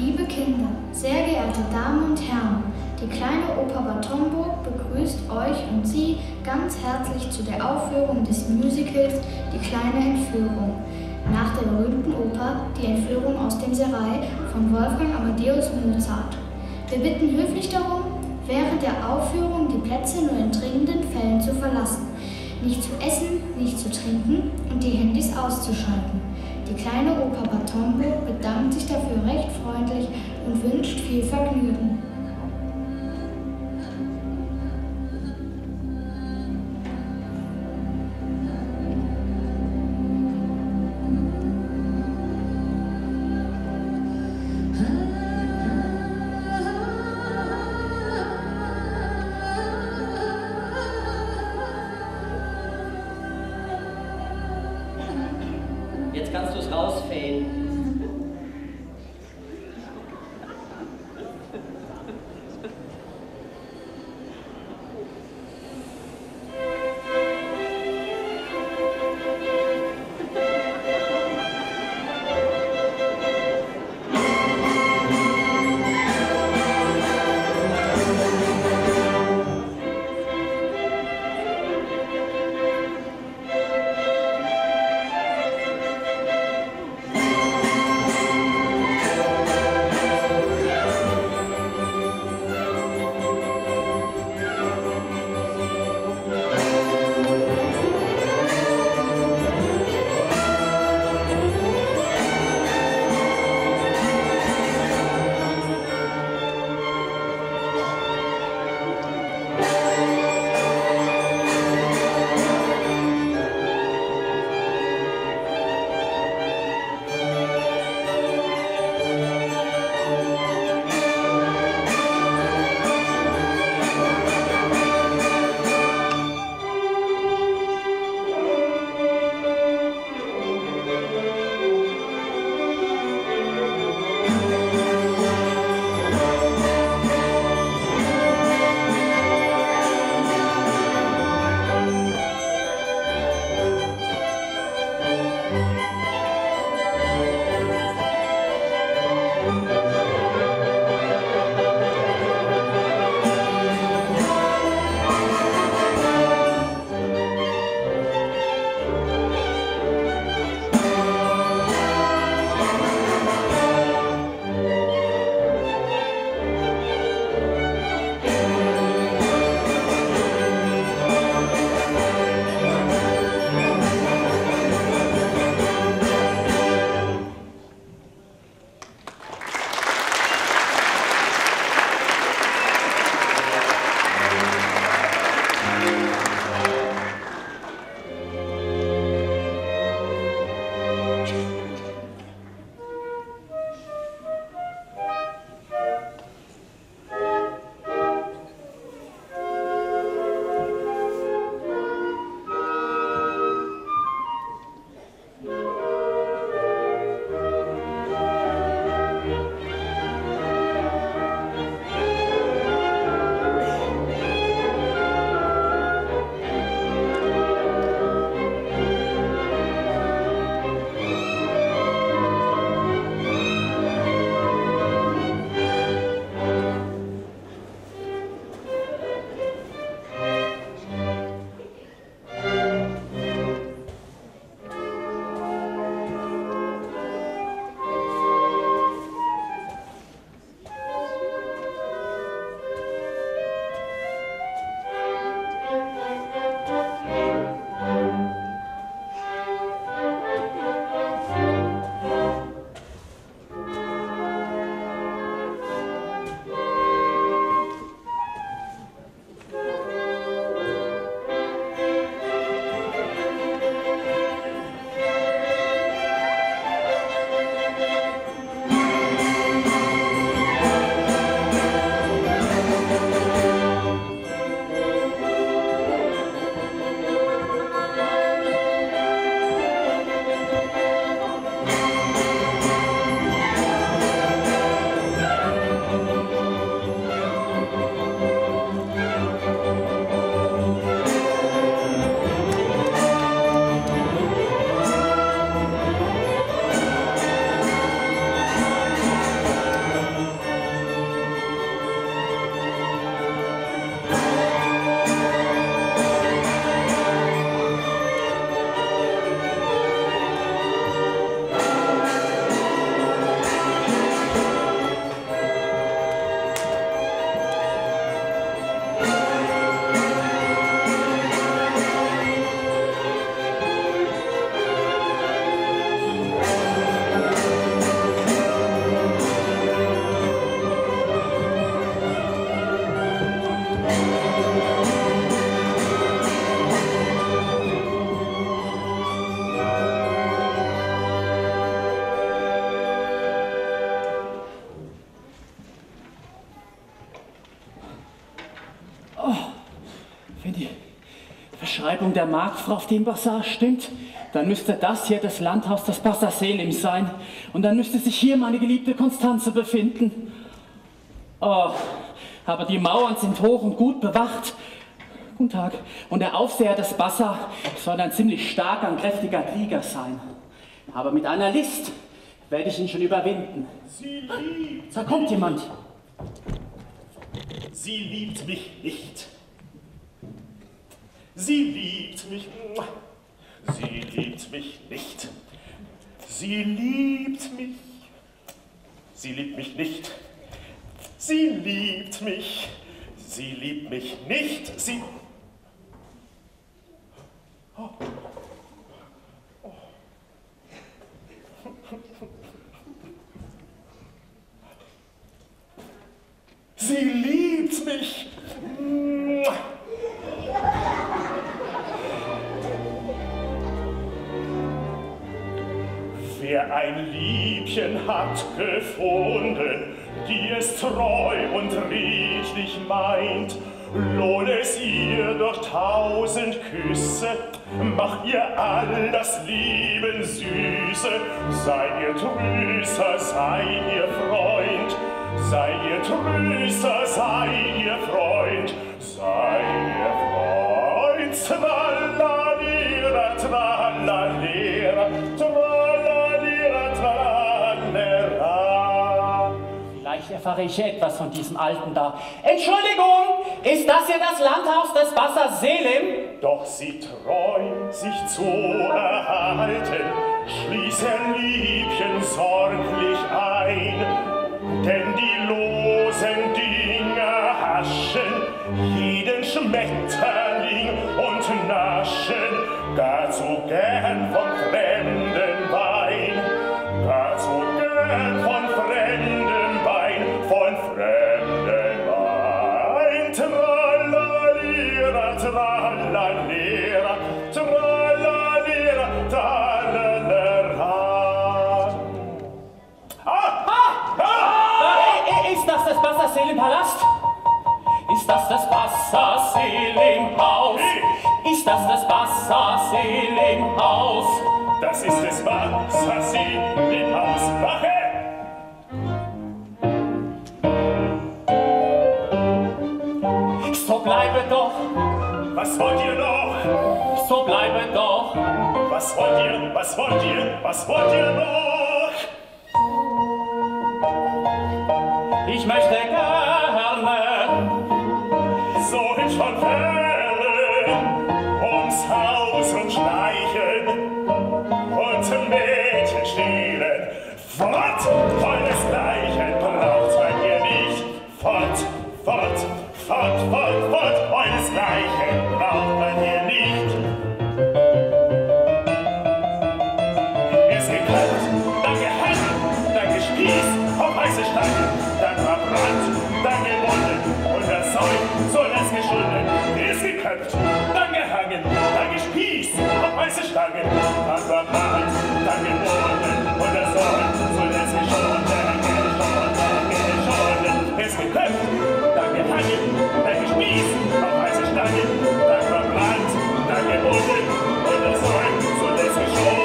Liebe Kinder, sehr geehrte Damen und Herren, die kleine Oper Bad Homburg begrüßt euch und Sie ganz herzlich zu der Aufführung des Musicals Die kleine Entführung, nach der berühmten Oper Die Entführung aus dem Serail von Wolfgang Amadeus Mozart. Wir bitten höflich darum, während der Aufführung die Plätze nur in dringenden Fällen zu verlassen, nicht zu essen, nicht zu trinken und die Handys auszuschalten. Die kleine Oper Bad Homburg bedankt sich dafür recht freundlich und wünscht viel Vergnügen. Jetzt kannst du es rausfäden. Beschreibung der Marktfrau auf dem Basar stimmt, dann müsste das hier das Landhaus des Basar Selim sein. Und dann müsste sich hier meine geliebte Konstanze befinden. Oh, aber die Mauern sind hoch und gut bewacht. Guten Tag. Und der Aufseher des Basar soll ein ziemlich starker und kräftiger Krieger sein. Aber mit einer List werde ich ihn schon überwinden. Sie liebt. Da kommt jemand. Sie liebt mich nicht. Sie liebt mich. Sie liebt mich nicht. Sie liebt mich. Sie liebt mich nicht. Sie liebt mich. Sie liebt mich nicht. Sie. Oh. Oh. Sie liebt mich. Wer ein Liebchen hat gefunden, die es treu und redlich meint, lohnt es ihr durch 1000 Küsse, macht ihr all das Leben süße, sei ihr Tröster, sei ihr Freund, sei ihr Tröster, sei ihr Freund, sei ihr Freund. Tralalera, tralalera, tralalera, tralalera. Vielleicht erfahre ich etwas von diesem Alten da. Entschuldigung, ist das hier das Landhaus des Basar Selim? Doch sie treu sich zu erhalten, schließ ihr Liebchen sorglich ein, denn die losen Dinge haschen jeden Schmetterling und naschen gar zu gern vom fremden Wein, gar zu gern von fremdem Wein, von fremdem Wein. Tralalera, tralalera, tralalera, tralalera. Ist das das Basar Selim Palast? Ist das das Basar Selim Haus? Ist das das Basar Selim Haus? Das ist das Basar Selim Haus. Wache! So bleibe doch. Was wollt ihr noch? So bleibe doch. Was wollt ihr? Was wollt ihr? Was wollt ihr noch? Ich möchte gerne so hübsch von Ferne ums Haus und schleichen und Mädchen stehlen. Fort, euresgleichen braucht man hier nicht. Fort, fort, fort, fort, fort, euresgleichen braucht man hier nicht. Mir ist gekrallt, dann gehangen, dann gespießt, auf heiße Stangen, dann verbrannt, dann gewunden und versäumt, so lässt geschuldet. Mir ist geköpft, dann gehangen, dann gespießt, auf heiße Stangen, dann verbrannt, dann gewunden und versäumt, so lässt geschuldet, geschuldet. Mir ist geköpft, dann gehangen, dann gespießt, auf heiße Stangen, dann verbrannt, dann gewunden und versäumt, so lässt geschuldet.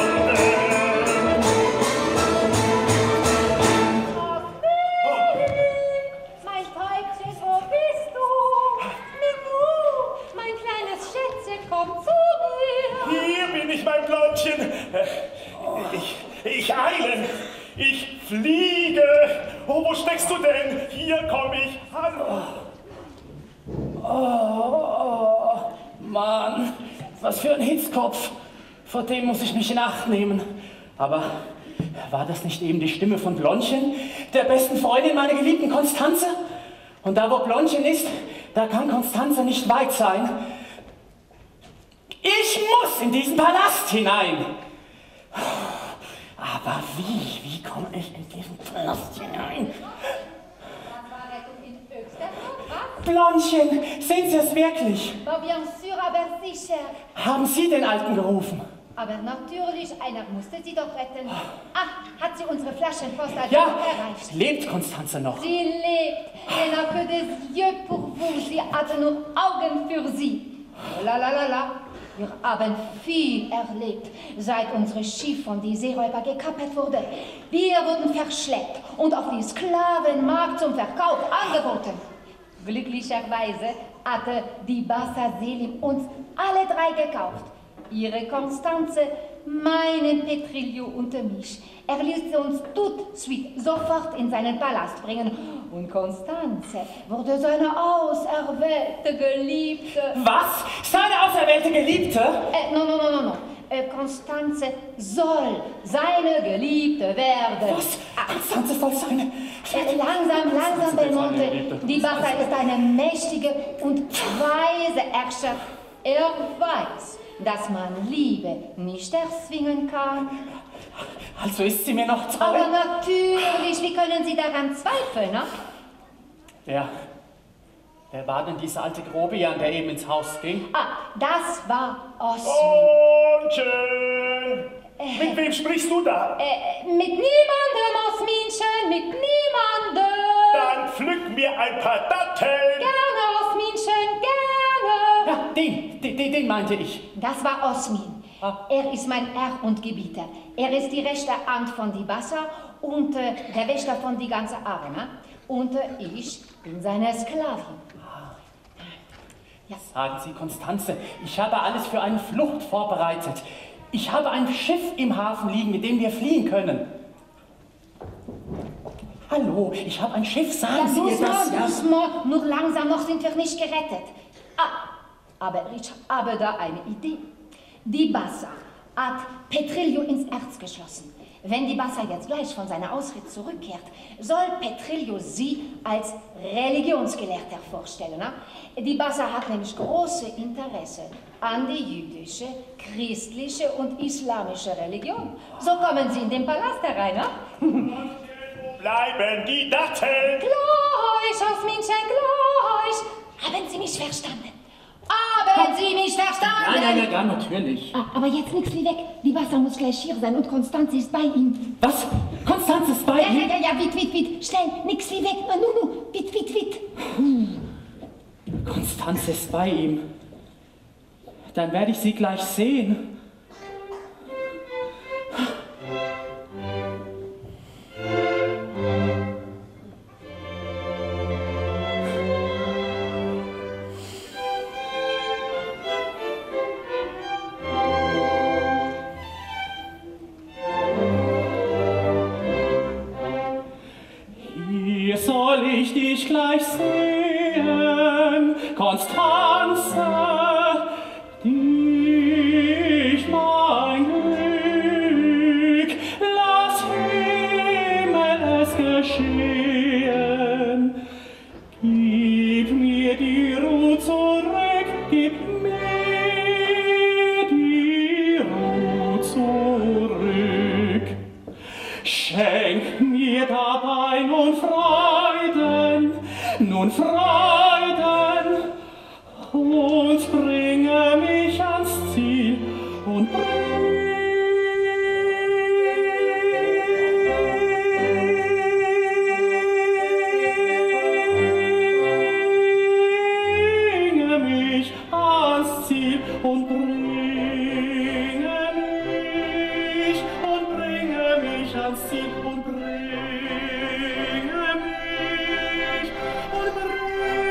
Mein Blondchen, ich eile, ich fliege. Oh, wo steckst du denn? Hier komm ich. Hallo. Oh, Mann, was für ein Hitzkopf. Vor dem muss ich mich in Acht nehmen. Aber war das nicht eben die Stimme von Blondchen, der besten Freundin meiner geliebten Konstanze? Und da, wo Blondchen ist, da kann Konstanze nicht weit sein. Ich muss in diesen Palast hinein. Aber wie komme ich in diesen Palast hinein? Blondchen, sind Sie es wirklich? Bien sûr, aber sicher. Haben Sie den Alten gerufen? Aber natürlich, einer musste sie doch retten. Ah, hat sie unsere Flaschenpost also Ja, erreicht? lebt Konstanze noch? Sie lebt. Elle n'a que des yeux pour vous. Sie hatte nur Augen für Sie. La la la la. Wir haben viel erlebt, seit unser Schiff von den Seeräubern gekapert wurde. Wir wurden verschleppt und auf die Sklavenmarkt zum Verkauf angeboten. Glücklicherweise hatte die Bassa Selim uns alle drei gekauft. Ihre Konstanze, meinen Petrillo und mich. Er ließ uns tout suite sofort in seinen Palast bringen. Und Konstanze wurde seine auserwählte Geliebte. Was? Seine auserwählte Geliebte? No. Konstanze soll seine Geliebte werden. Was? Konstanze soll seine... Langsam, Belmonte. Die Bassa ist eine mächtige und weise Herrscher. Er weiß, dass man Liebe nicht erzwingen kann. Also ist sie mir noch treu? Aber natürlich, wie können Sie daran zweifeln, ne? Wer war denn dieser alte Grobian, der eben ins Haus ging? Das war Osmin. Und schön. Mit wem sprichst du da? Mit niemandem, Osminchen, mit niemandem. Dann pflück mir ein paar Datteln. Gerne, Osminchen, gerne. Ja, den meinte ich. Das war Osmin. Er ist mein Herr und Gebieter. Er ist die rechte Hand von die Bassa und der Wächter von die ganze Arena. Und ich bin seine Sklavin. Ja. Sagen Sie, Konstanze, ich habe alles für eine Flucht vorbereitet. Ich habe ein Schiff im Hafen liegen, mit dem wir fliehen können. Hallo, ich habe ein Schiff, sagen Sie mir das? Ja, nur langsam, noch sind wir nicht gerettet. Aber ich habe da eine Idee. Die Bassa hat Petrillo ins Herz geschlossen. Wenn die Bassa jetzt gleich von seiner Ausritt zurückkehrt, soll Petrillo sie als Religionsgelehrter vorstellen. Ne? Die Bassa hat nämlich große Interesse an die jüdische, christliche und islamische Religion. So kommen sie in den Palast herein. Ne? Bleiben die Datteln. Gleich, Osminchen, gleich. Haben Sie mich verstanden? Haben Sie mich verstanden? Ja, natürlich. Aber jetzt nichts wie weg. Die Bassa muss gleich hier sein und Konstanze ist bei ihm. Was? Konstanze ist bei ihm? Ja, wit. Schnell, nix wie weg. Nu, wit. Konstanze ist bei ihm. Dann werde ich sie gleich sehen. Soll ich dich gleich sehen, Konstanze, dich mein Glück, lass Himmel es geschehen. Gib mir die Ruhe zurück, gib mir die Ruhe zurück. Schenk mir dabei nun Freuden und bringe mich ans Ziel und bringe mich ans Ziel und bringe mich ans Ziel und bringe mich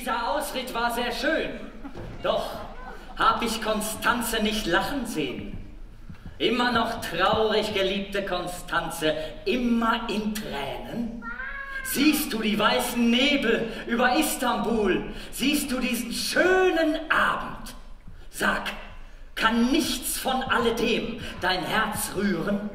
Dieser Ausritt war sehr schön. Doch hab ich Konstanze nicht lachen sehen. Immer noch traurig, geliebte Konstanze, immer in Tränen. Siehst du die weißen Nebel über Istanbul? Siehst du diesen schönen Abend? Sag, kann nichts von alledem dein Herz rühren?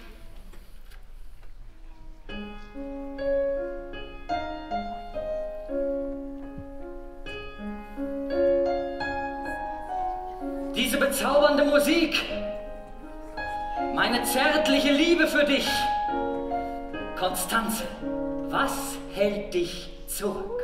Diese bezaubernde Musik, meine zärtliche Liebe für dich. Konstanze, was hält dich zurück?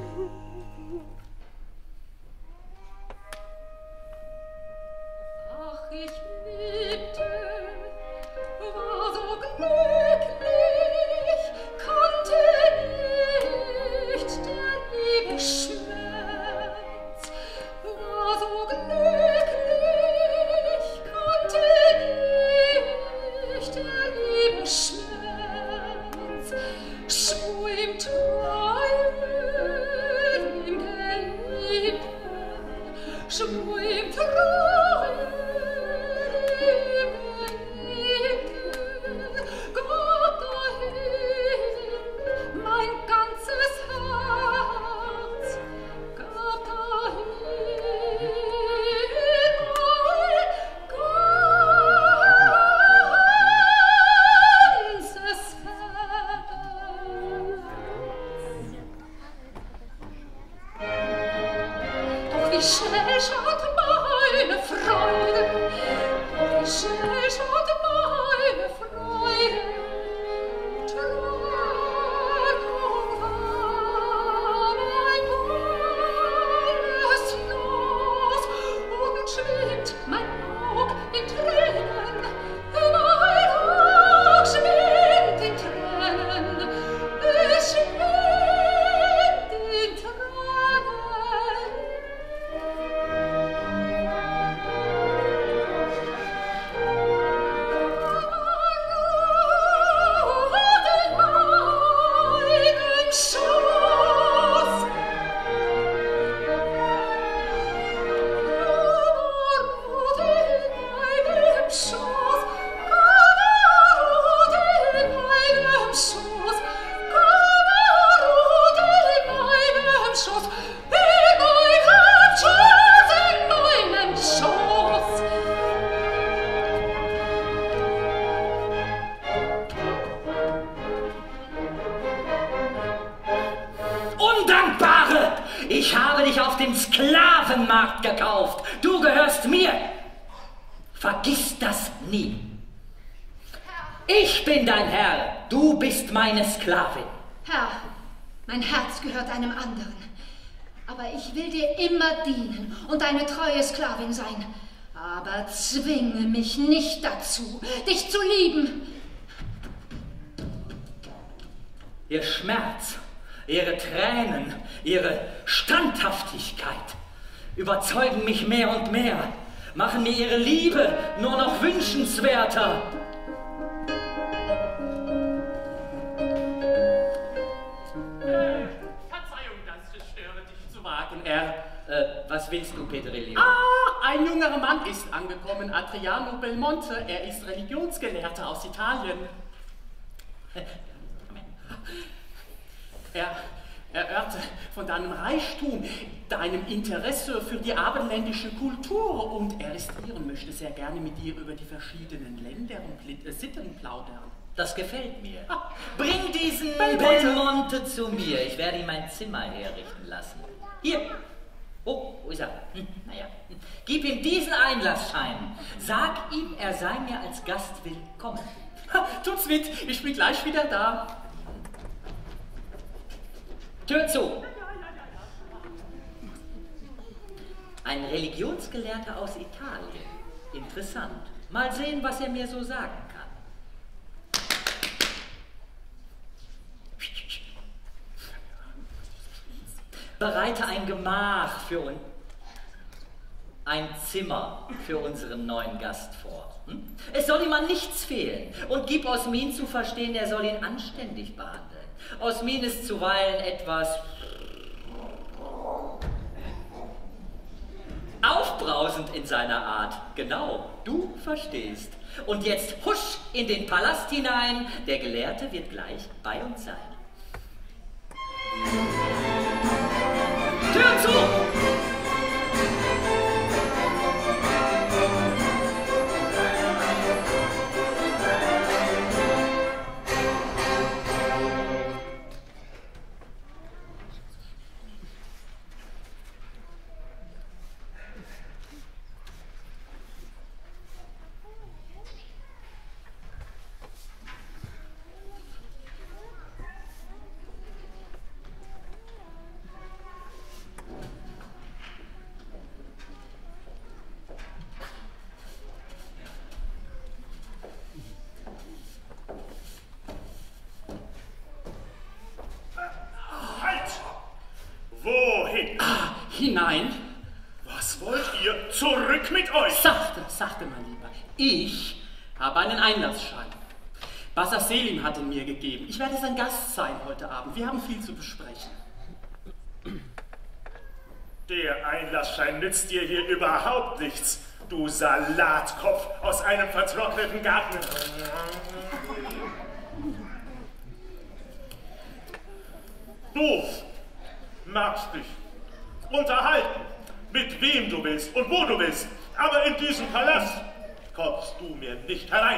Ach, ich liebte, war so glücklich, kannte nicht der Liebe Schmerz, war so glücklich, kannte nicht der Liebe Schmerz, schwur im Träumen im Geliebten, schwur im Träumen im Geliebten, Gott dahin mein ganzes Herz, gab dahin mein ganzes Herz. Doch wie schnell schaut meine Freude, doch wie schnell schaut meine Freude, Trennung war mein volles Los, und schwimmt mein Aug in Tränen, mein Aug schwimmt in Tränen, es schwimmt in Tränen. Undankbare! Ich habe dich auf dem Sklavenmarkt gekauft. Du gehörst mir. Vergiss das nie. Ich bin dein Herr. Du bist meine Sklavin. Herr, mein Herz gehört einem anderen. Aber ich will dir immer dienen und eine treue Sklavin sein. Aber zwinge mich nicht dazu, dich zu lieben. Ihr Schmerz, ihre Tränen, ihre Standhaftigkeit überzeugen mich mehr und mehr, machen mir ihre Liebe nur noch wünschenswerter. Verzeihung, dass ich störe, dich zu wagen, Was willst du, Pedrillo? Ein junger Mann ist angekommen, Adriano Belmonte. Er ist Religionsgelehrter aus Italien. Er hörte von deinem Reichtum, deinem Interesse für die abendländische Kultur, und er ist hier und möchte sehr gerne mit dir über die verschiedenen Länder und Sitten plaudern. Das gefällt mir. Bring diesen Belmonte zu mir. Ich werde ihm ein Zimmer herrichten lassen. Hier. Oh, wo ist er? Naja. Gib ihm diesen Einlassschein. Sag ihm, er sei mir als Gast willkommen. Tut's mit, ich bin gleich wieder da. Tür zu. Ein Religionsgelehrter aus Italien. Interessant. Mal sehen, was er mir so sagen kann. Bereite ein Gemach für uns, ein Zimmer für unseren neuen Gast vor. Es soll ihm an nichts fehlen, und gib Osmin zu verstehen, er soll ihn anständig behandeln. Osmin ist zuweilen etwas aufbrausend in seiner Art. Genau, du verstehst. Und jetzt husch in den Palast hinein. Der Gelehrte wird gleich bei uns sein. Tür zu! Hinein. Was wollt ihr? Zurück mit euch! Sachte, mein Lieber. Ich habe einen Einlassschein. Bassa Selim hat ihn mir gegeben. Ich werde sein Gast sein heute Abend. Wir haben viel zu besprechen. Der Einlassschein nützt dir hier überhaupt nichts, du Salatkopf aus einem vertrockneten Garten. Du magst dich unterhalten, mit wem du willst und wo du willst, aber in diesen Palast kommst du mir nicht herein.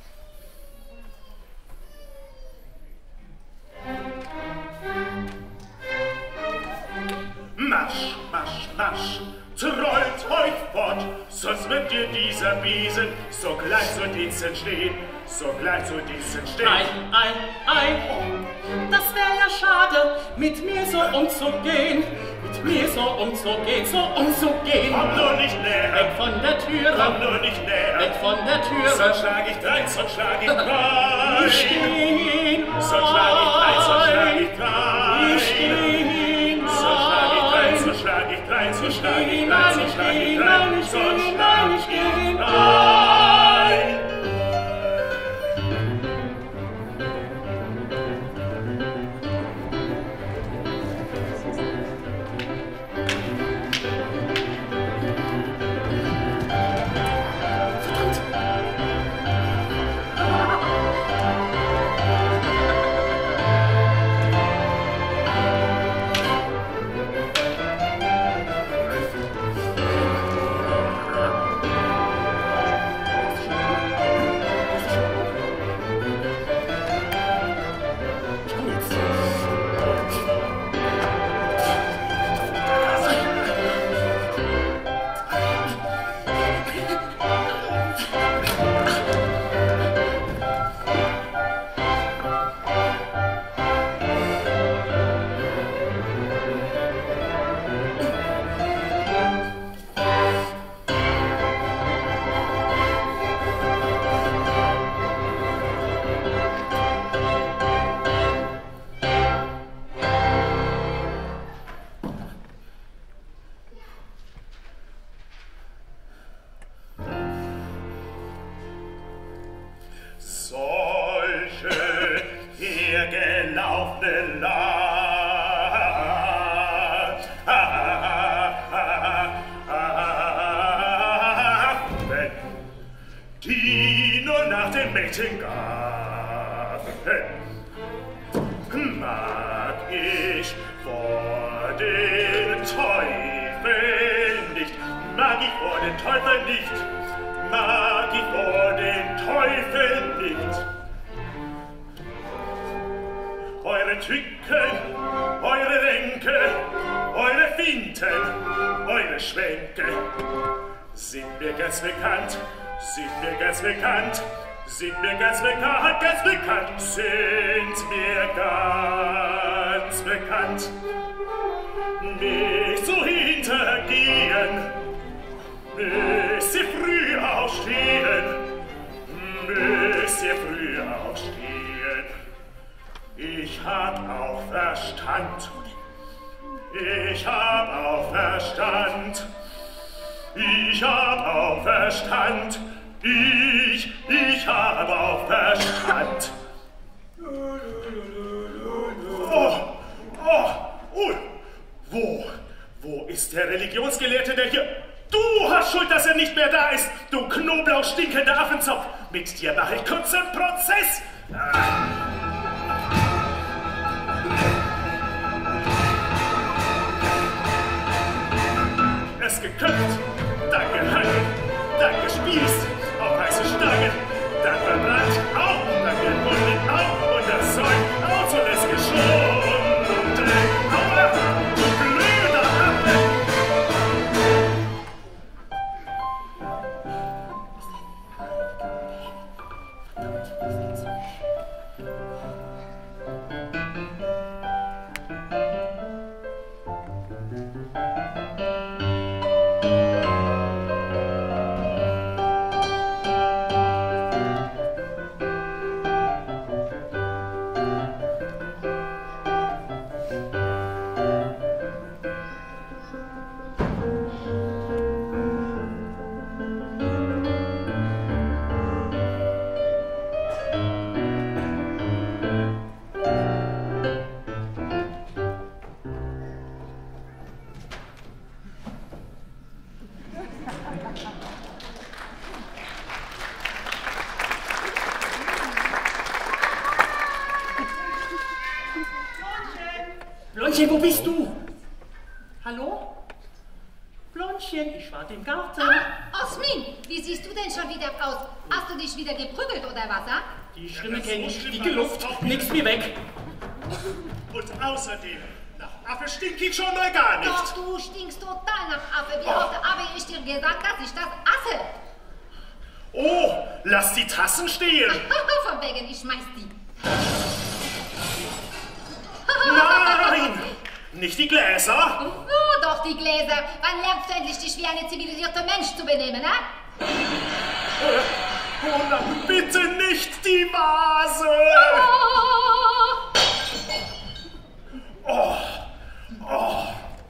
Marsch, Marsch, Marsch, trollt euch fort, sonst wird dir dieser Besen sogleich zu Diensten stehen, sogleich zu Diensten stehen. Ei, das wäre ja schade, mit mir so umzugehen, mit mir so umzugehen. Komm nur nicht näher, weg von der Türe, komm nur nicht näher, weg von der Türe. Sonst schlag ich drein, sonst schlag ich drein. Ich geh hinein, sonst schlag ich drein, sonst schlag ich drein. Ich geh hinein, sonst schlag ich drein, sonst schlag ich drein, sonst schlag ich drein, sonst schlag ich drein, ich sonst schlag ich geh drein. Die nur nach den Mädchen gaffen, mag ich vor den Teufel nicht, mag ich vor den Teufel nicht, mag ich vor den Teufel nicht. Eure Tücken, eure Ränke, eure Finten, eure Schwänke sind mir ganz bekannt, sind mir ganz bekannt, sind mir ganz bekannt, sind mir ganz bekannt. Nicht so hintergehen, müsst ihr früh aufstehen, müsst ihr früh aufstehen. Ich hab auch Verstand, ich hab auch Verstand, ich hab auch Verstand, ich hab auch Verstand. Wo ist der Religionsgelehrte, der hier... Du Knoblauch stinkender Affenzopf. Mit dir mache ich kurzen Prozess. Es geköpft, dann gehangen, dann gespießt, auf heiße Stange, dann verbrannt, auch, dann gebunden, auch, und das Zeug, auch zuletzt geschunden. Aua, du blöder Affe! Blondchen, wo bist du? Hallo? Blondchen, ich warte im Garten. Ah, Osmin, wie siehst du denn schon wieder aus? Hast du dich wieder geprügelt oder was, ah? Die Stimme kenne ich, die Luft, nix mir weg. Und außerdem, nach Affe stink ich schon mal gar nicht. Doch, du stinkst total nach Affe. Wie oft habe ich dir gesagt, dass ich das hasse? Oh, lass die Tassen stehen. Von wegen, ich schmeiß die. Nein, nicht die Gläser. Oh, doch die Gläser. Wann lernst du endlich, dich wie eine zivilisierte Mensch zu benehmen, ne? Oh nein, bitte nicht die Vase. Oh, oh.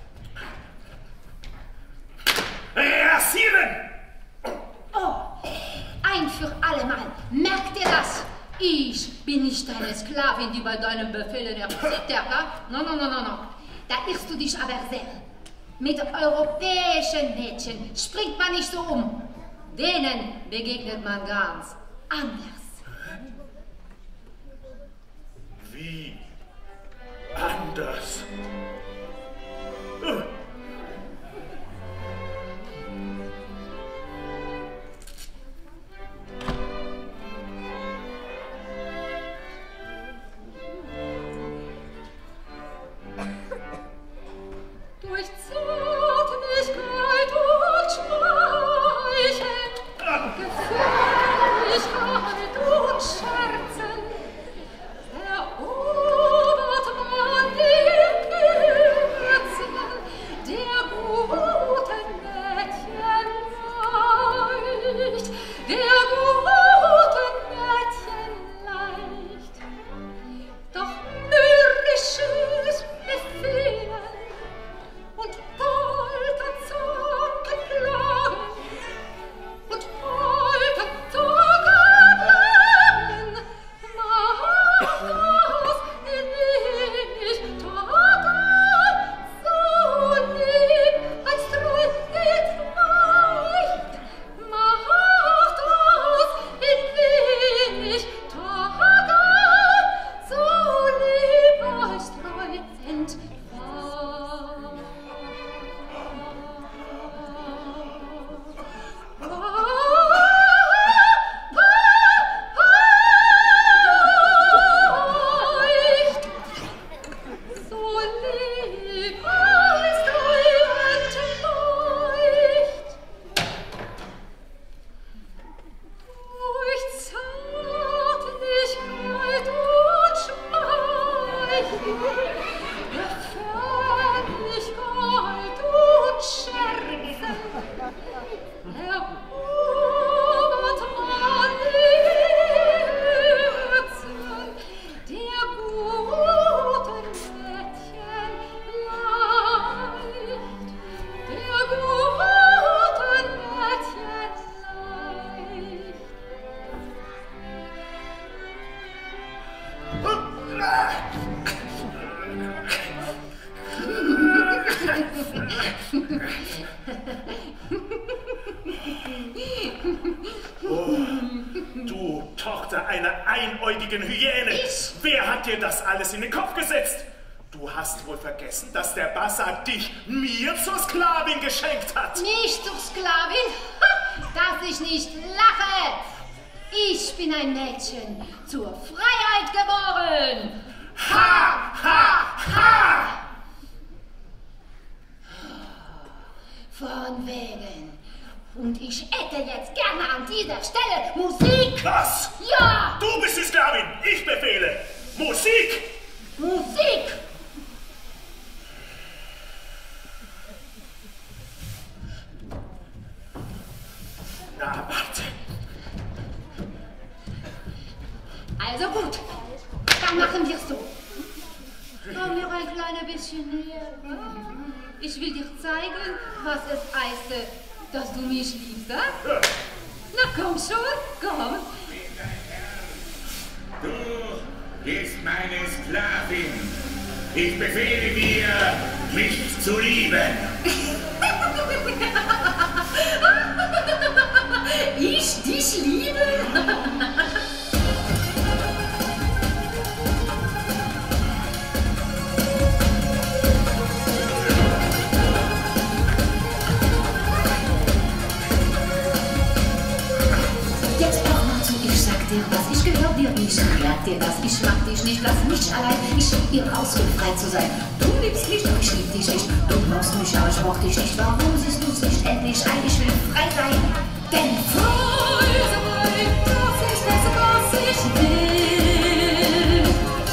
Rasieren! Oh, ein für alle Mal. Merk dir das. Ich bin nicht deine Sklavin, die bei deinen Befehlen erzittert. No. Da irrst du dich aber sehr. Mit europäischen Mädchen springt man nicht so um. Denen begegnet man ganz anders. Wie anders? Durch Zärtlichkeit und Schmeichel, Gefälligkeit und Scherzen, erobert man die Herzen der guten Mädchen leicht, der guten Mädchen leicht. Doch mürrisches Befehlen und Polterzanken klagen und Polterzanken macht das in wenig Tagen so lieb als treu nicht leicht, macht das in wenig Tagen so lieb als treu entfallen. So lieb als treuend leicht, durch Zärtlichkeit und Schmeichel, Gefälligkeit und Scherzen, erobert man die Herzen der guten Mädchen leicht, der guten Mädchen leicht. einer einäugigen Hyäne. Ich? Wer hat dir das alles in den Kopf gesetzt? Du hast wohl vergessen, dass der Bassa dich mir zur Sklavin geschenkt hat. Nicht zur Sklavin, dass ich nicht lache. Ich bin ein Mädchen, zur Freiheit geboren. Ha, ha, ha! Von wegen. Und ich hätte jetzt gerne an dieser Stelle Musik. Was? Ja! Du bist die Sklavin, ich befehle. Musik! Musik! Na, warte. Also gut, dann machen wir so. Komm mir ein kleines bisschen näher. Ich will dir zeigen, was es heißt, dass du mich liebst. Ja? Na komm schon, komm. Du bist meine Sklavin. Ich befehle dir, mich zu lieben. Ich dich lieben? Jetzt hör mal zu, ich sag dir was, ich gehör dir nicht, merk dir das, ich mag dich nicht, lass mich allein, ich will hier raus, um frei zu sein. Du liebst mich, doch ich lieb dich nicht, du brauchst mich, aber ich brauch dich nicht, warum siehst du's nicht endlich ein, ich will frei sein, denn frei sein, das ist das, was ich will.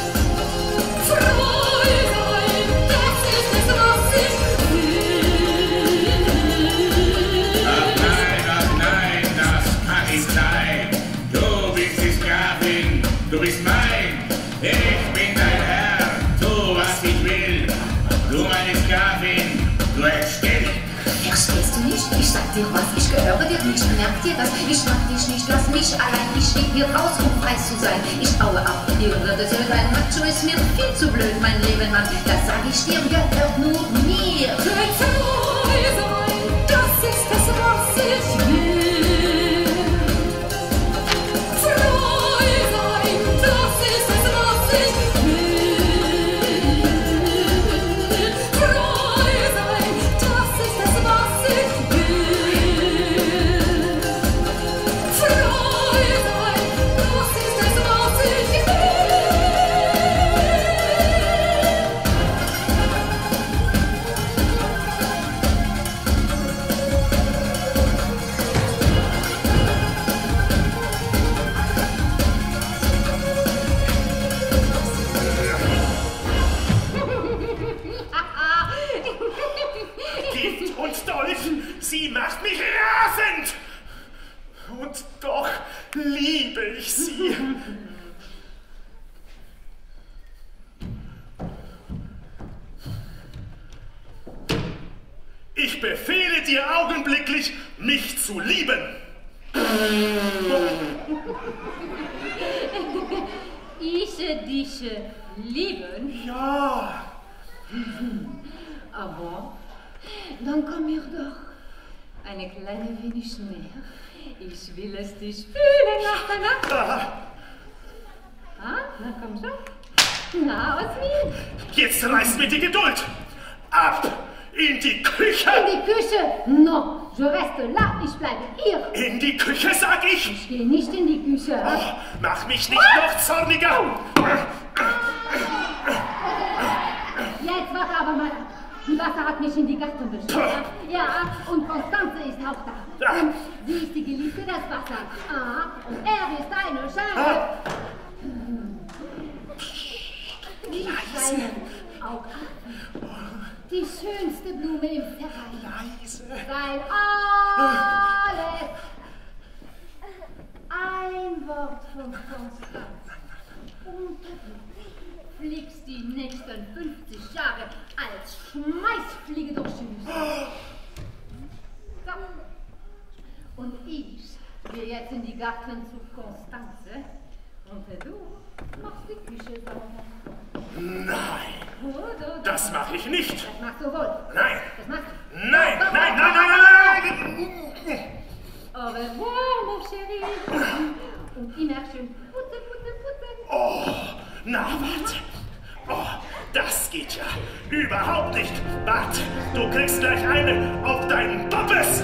Frei sein, das ist das, was ich will. Ach nein, das kann nicht sein. Du bist die Sklavin, du bist mein. Ich bin dein Herr, tu was ich will. Du meine Sklavin, du hältst still. Verstehst du nicht? Ich sag dir was, ich gehöre dir nicht, merk dir das, ich mag dich nicht, lass mich allein, ich will hier raus, um frei zu sein. Ich haue ab, ihr würdet sein, Macho ist mir viel zu blöd, mein Leben lang, das sag ich dir, gehört nur mir. Frei sein, das ist das, was ich will. Frei sein, das ist das, was ich will. Frei sein, das ist das, was ich will. Frei sein, das ist das, was ich will. Gift und Dolch, sie macht mich rasend. Und doch liebe ich sie. Ich befehle dir augenblicklich, mich zu lieben. Ich dich lieben, Ja, aber dann komm mir doch eine kleine wenig näher. Ich will es dich fühlen nach der Nacht. Ah, na komm schon. Na, aus mir. jetzt reißt mir die Geduld. Ab in die Küche. In die Küche. Non, je reste là, ich bleibe hier. In die Küche, sag ich. Ich gehe nicht in die Küche. Oh, mach mich nicht noch zorniger. Jetzt warte aber mal ab. Die Wasser hat mich in die Garten bestellt. Ja, und Konstanze ist auch da. Ja. Und sie ist die Geliebte des Wassers. Ah, und er ist eine Schale. Die Schale. Auch die schönste Blume im Verein. Leise. Weil alles ein Wort von Konstanze. Und du fliegst die nächsten 50 Jahre als Schmeißfliege durch die Wüste. So. Und ich gehe jetzt in die Garten zu Konstanze und du machst die Küche sauber. Nein, Oder? das mache ich nicht. Das machst du wohl. Nein, Das machst du. nein, nein, nein, nein, nein, nein. Au revoir, mon chéri. Und immer schön gute Na, warte. Oh, das geht ja überhaupt nicht. Warte, du kriegst gleich eine auf deinen Poppes.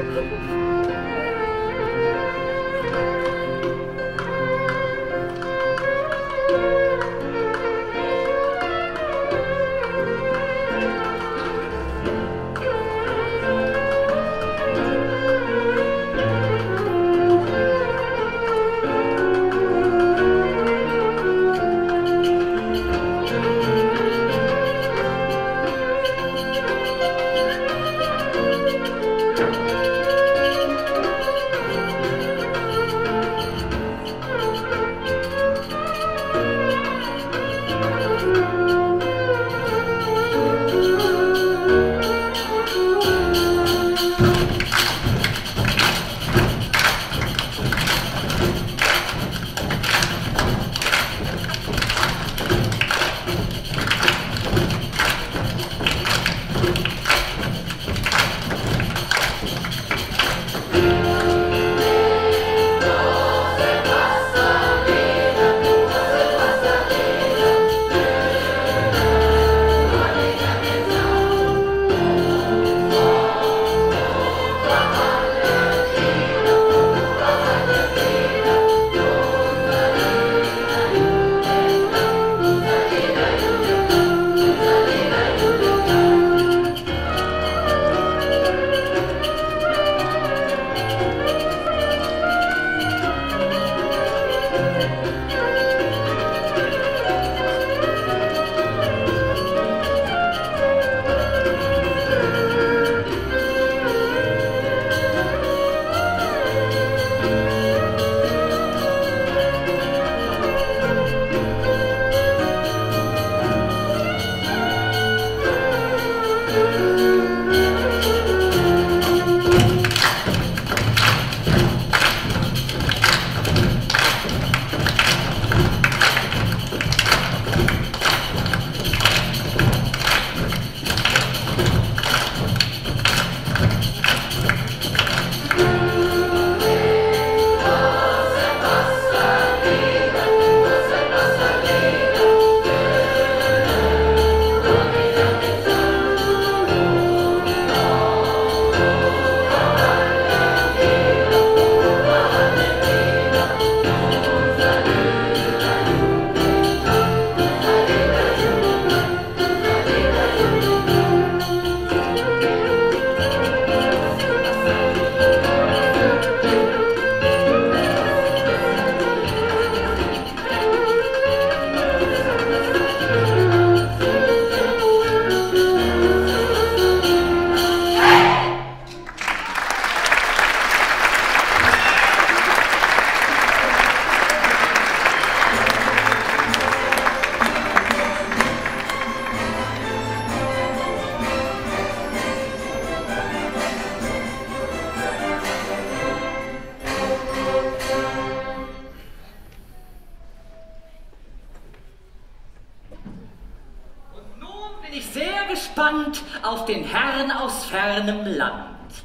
gespannt auf den Herrn aus fernem Land.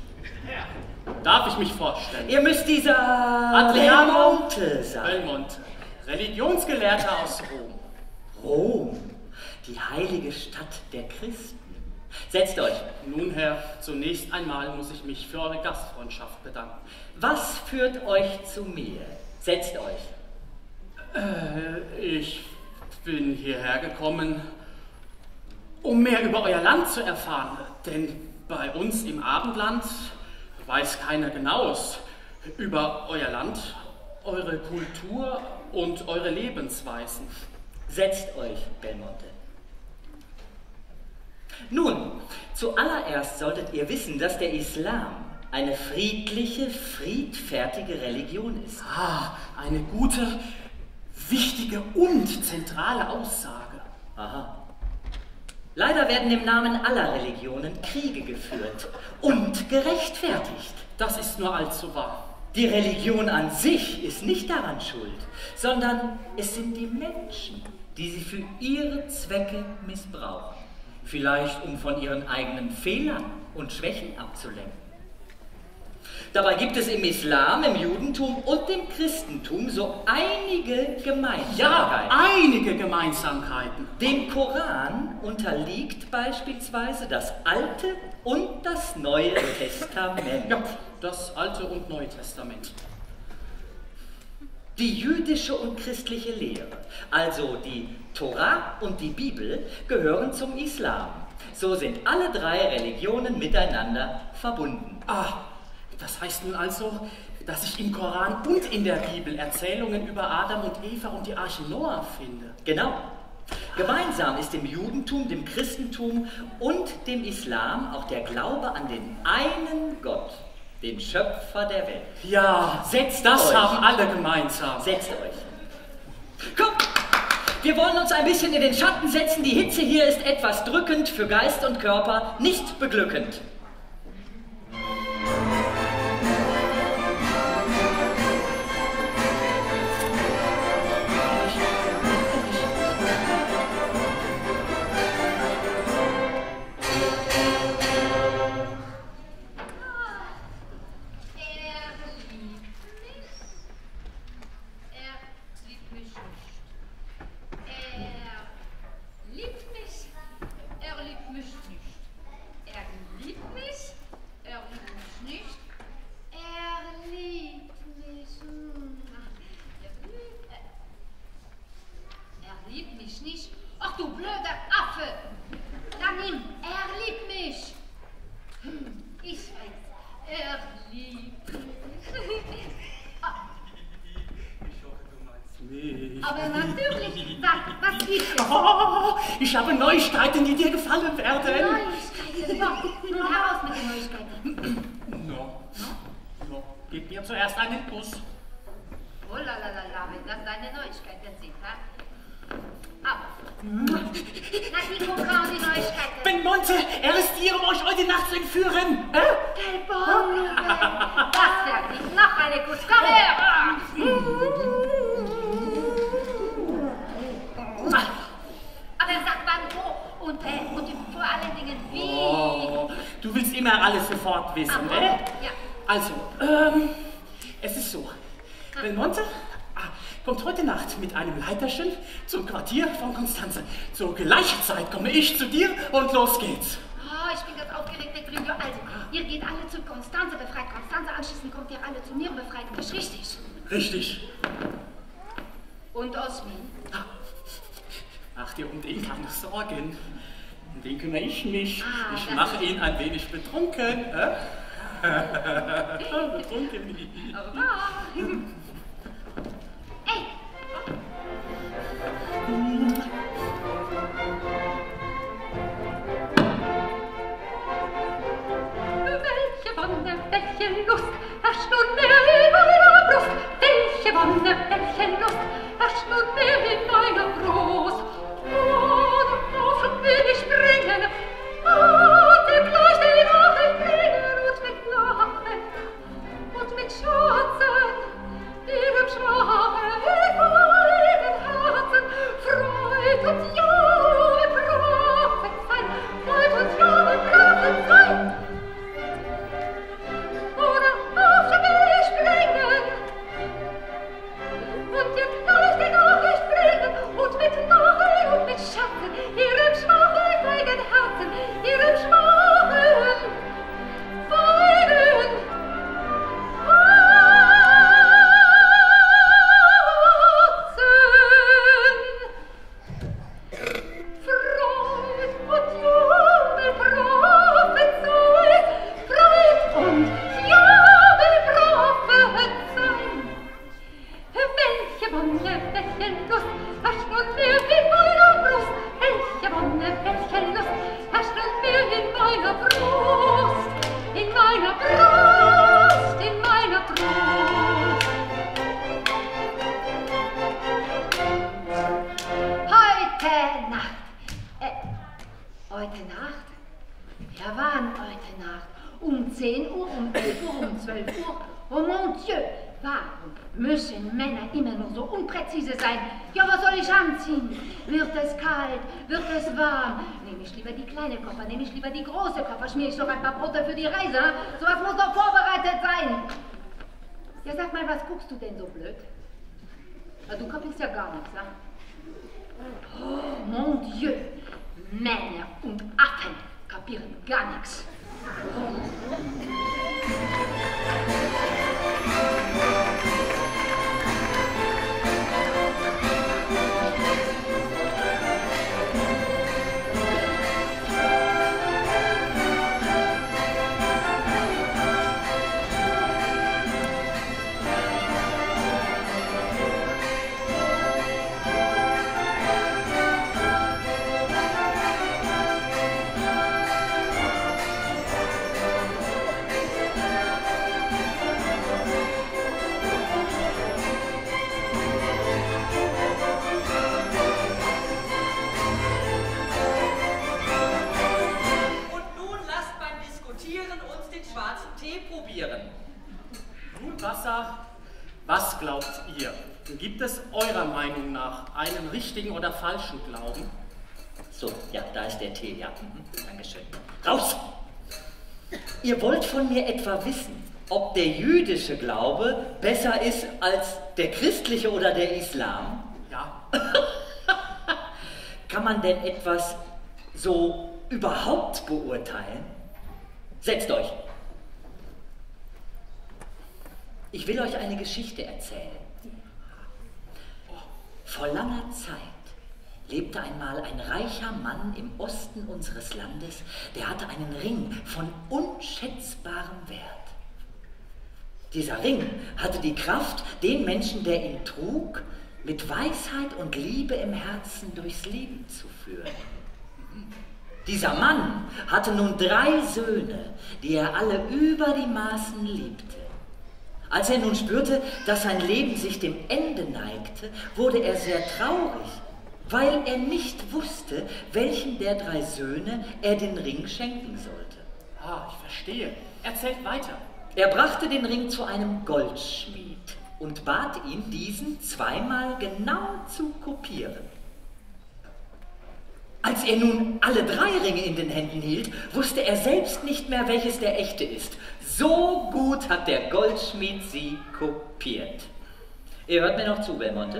Darf ich mich vorstellen? Ihr müsst dieser Adriano Belmonte sein. Belmonte, Religionsgelehrter aus Rom. Rom, die heilige Stadt der Christen. Setzt euch. Nun, Herr, zunächst einmal muss ich mich für eure Gastfreundschaft bedanken. Was führt euch zu mir? Setzt euch. Ich bin hierher gekommen, um mehr über euer Land zu erfahren. Denn bei uns im Abendland weiß keiner Genaues über euer Land, eure Kultur und eure Lebensweisen. Setzt euch, Belmonte. Nun, zuallererst solltet ihr wissen, dass der Islam eine friedliche, friedfertige Religion ist. Ah, eine gute, wichtige und zentrale Aussage. Aha. Leider werden im Namen aller Religionen Kriege geführt und gerechtfertigt. Das ist nur allzu wahr. Die Religion an sich ist nicht daran schuld, sondern es sind die Menschen, die sie für ihre Zwecke missbrauchen. Vielleicht um von ihren eigenen Fehlern und Schwächen abzulenken. Dabei gibt es im Islam, im Judentum und im Christentum so einige Gemeinsamkeiten. Ja, einige Gemeinsamkeiten. Dem Koran unterliegt beispielsweise das Alte und das Neue Testament. Ja, das Alte und Neue Testament. Die jüdische und christliche Lehre, also die Tora und die Bibel, gehören zum Islam. So sind alle drei Religionen miteinander verbunden. Ah, das heißt nun also, dass ich im Koran und in der Bibel Erzählungen über Adam und Eva und die Arche Noah finde. Genau. Gemeinsam ist dem Judentum, dem Christentum und dem Islam auch der Glaube an den einen Gott, den Schöpfer der Welt. Ja, das haben alle gemeinsam. Setzt euch. Kommt, wir wollen uns ein bisschen in den Schatten setzen. Die Hitze hier ist etwas drückend für Geist und Körper, nicht beglückend. Ach du blöder Affe! Dann nimm, er liebt mich! Ich weiß, er liebt mich. Aber natürlich, was gibt es? Oh, ich habe Neuigkeiten, die dir gefallen werden. Neuigkeiten? Nun heraus mit den Neuigkeiten. No. Gib mir zuerst einen Kuss. Oh la, wenn das deine Neuigkeiten sind, ha? Aber, na, die gucken auch die Neuigkeiten. Belmonte, er ist hier, um euch heute Nacht zu entführen. Gelbonne, das wird nicht noch eine Kuss. Komm her! Aber sag wann wo und vor allen Dingen wie. Oh, du willst immer alles sofort wissen, ne? Ja. Also, es ist so. Belmonte kommt heute Nacht mit einem Leiterchen zum Quartier von Konstanze. Zur gleichen Zeit komme ich zu dir und los geht's. Oh, ich bin ganz aufgeregt, Petrillo. Also, ihr geht alle zu Konstanze, befreit Konstanze, anschließend kommt ihr alle zu mir und befreit mich, richtig? Richtig. Und Osmin? Mach dir um den keine Sorgen. Um den kümmere ich mich. Ich mache ihn ein wenig betrunken. Betrunken. Ey! Welche Wonne, welche Lust herrscht nunmehr in meiner Brust? Welche Wonne, welche Lust herrscht nunmehr in meiner Brust? Offen will ich bringen, dem gleich den Atem bringen und mit Lachen und mit Schatzen, ihrem schwachen, feinen Herzen, Freud und Jahre Prophezein, Freud und Jahre Prophezein. Oder offen will ich bringen und ihr gleich den Nachricht bringen und mit Lachen und mit Schatten, ihrem schwachen, feinen Herzen, ihrem schwachen, feinen Heute Nacht? Ja, wann heute Nacht? Um 10 Uhr, um 11 Uhr, um 12 Uhr? Oh mon Dieu, Warum müssen Männer immer nur so unpräzise sein? Ja, was soll ich anziehen? Wird es kalt? Wird es warm? Nehme ich lieber die kleine Koffer? Nehme ich lieber die große Koffer? Schmier ich doch ein paar Brote für die Reise? Sowas muss doch vorbereitet sein. Ja, sag mal, was guckst du denn so blöd? Na, du kapierst ja gar nichts, ne? Oh, mon Dieu! Männer und Affen kapieren gar nichts. Nun, Wasser, was glaubt ihr? Gibt es eurer Meinung nach einen richtigen oder falschen Glauben? So, ja, da ist der Tee, ja. Dankeschön. Raus! Ihr wollt von mir etwa wissen, ob der jüdische Glaube besser ist als der christliche oder der Islam? Ja. Kann man denn etwas so überhaupt beurteilen? Setzt euch. Ich will euch eine Geschichte erzählen. Vor langer Zeit lebte einmal ein reicher Mann im Osten unseres Landes, der hatte einen Ring von unschätzbarem Wert. Dieser Ring hatte die Kraft, den Menschen, der ihn trug, mit Weisheit und Liebe im Herzen durchs Leben zu führen. Dieser Mann hatte nun 3 Söhne, die er alle über die Maßen liebte. Als er nun spürte, dass sein Leben sich dem Ende neigte, wurde er sehr traurig, weil er nicht wusste, welchen der 3 Söhne er den Ring schenken sollte. Ah, ich verstehe. Erzählt weiter. Er brachte den Ring zu einem Goldschmied und bat ihn, diesen zweimal genau zu kopieren. Als er nun alle 3 Ringe in den Händen hielt, wusste er selbst nicht mehr, welches der echte ist. So gut hat der Goldschmied sie kopiert. Ihr hört mir noch zu, Belmonte?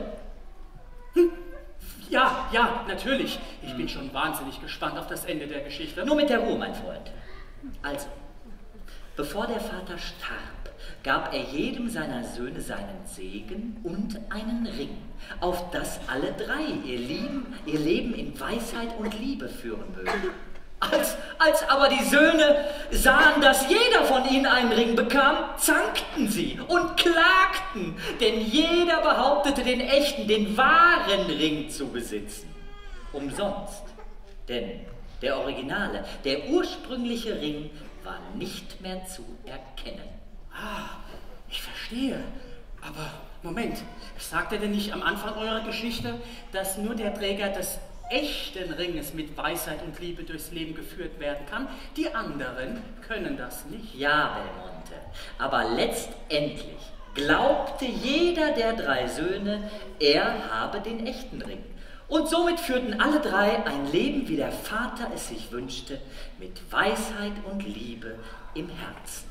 Ja, ja, natürlich. Ich bin schon wahnsinnig gespannt auf das Ende der Geschichte. Nur mit der Ruhe, mein Freund. Also, bevor der Vater starb, gab er jedem seiner Söhne seinen Segen und einen Ring, auf das alle 3 ihr Leben in Weisheit und Liebe führen mögen. Als aber die Söhne sahen, dass jeder von ihnen einen Ring bekam, zankten sie und klagten, denn jeder behauptete, den echten, den wahren Ring zu besitzen. Umsonst, denn der originale, der ursprüngliche Ring war nicht mehr zu erkennen. Ah, ich verstehe. Aber Moment, sagt er denn nicht am Anfang eurer Geschichte, dass nur der Träger des echten Ringes mit Weisheit und Liebe durchs Leben geführt werden kann? Die anderen können das nicht. Ja, Belmonte, aber letztendlich glaubte jeder der 3 Söhne, er habe den echten Ring. Und somit führten alle 3 ein Leben, wie der Vater es sich wünschte, mit Weisheit und Liebe im Herzen.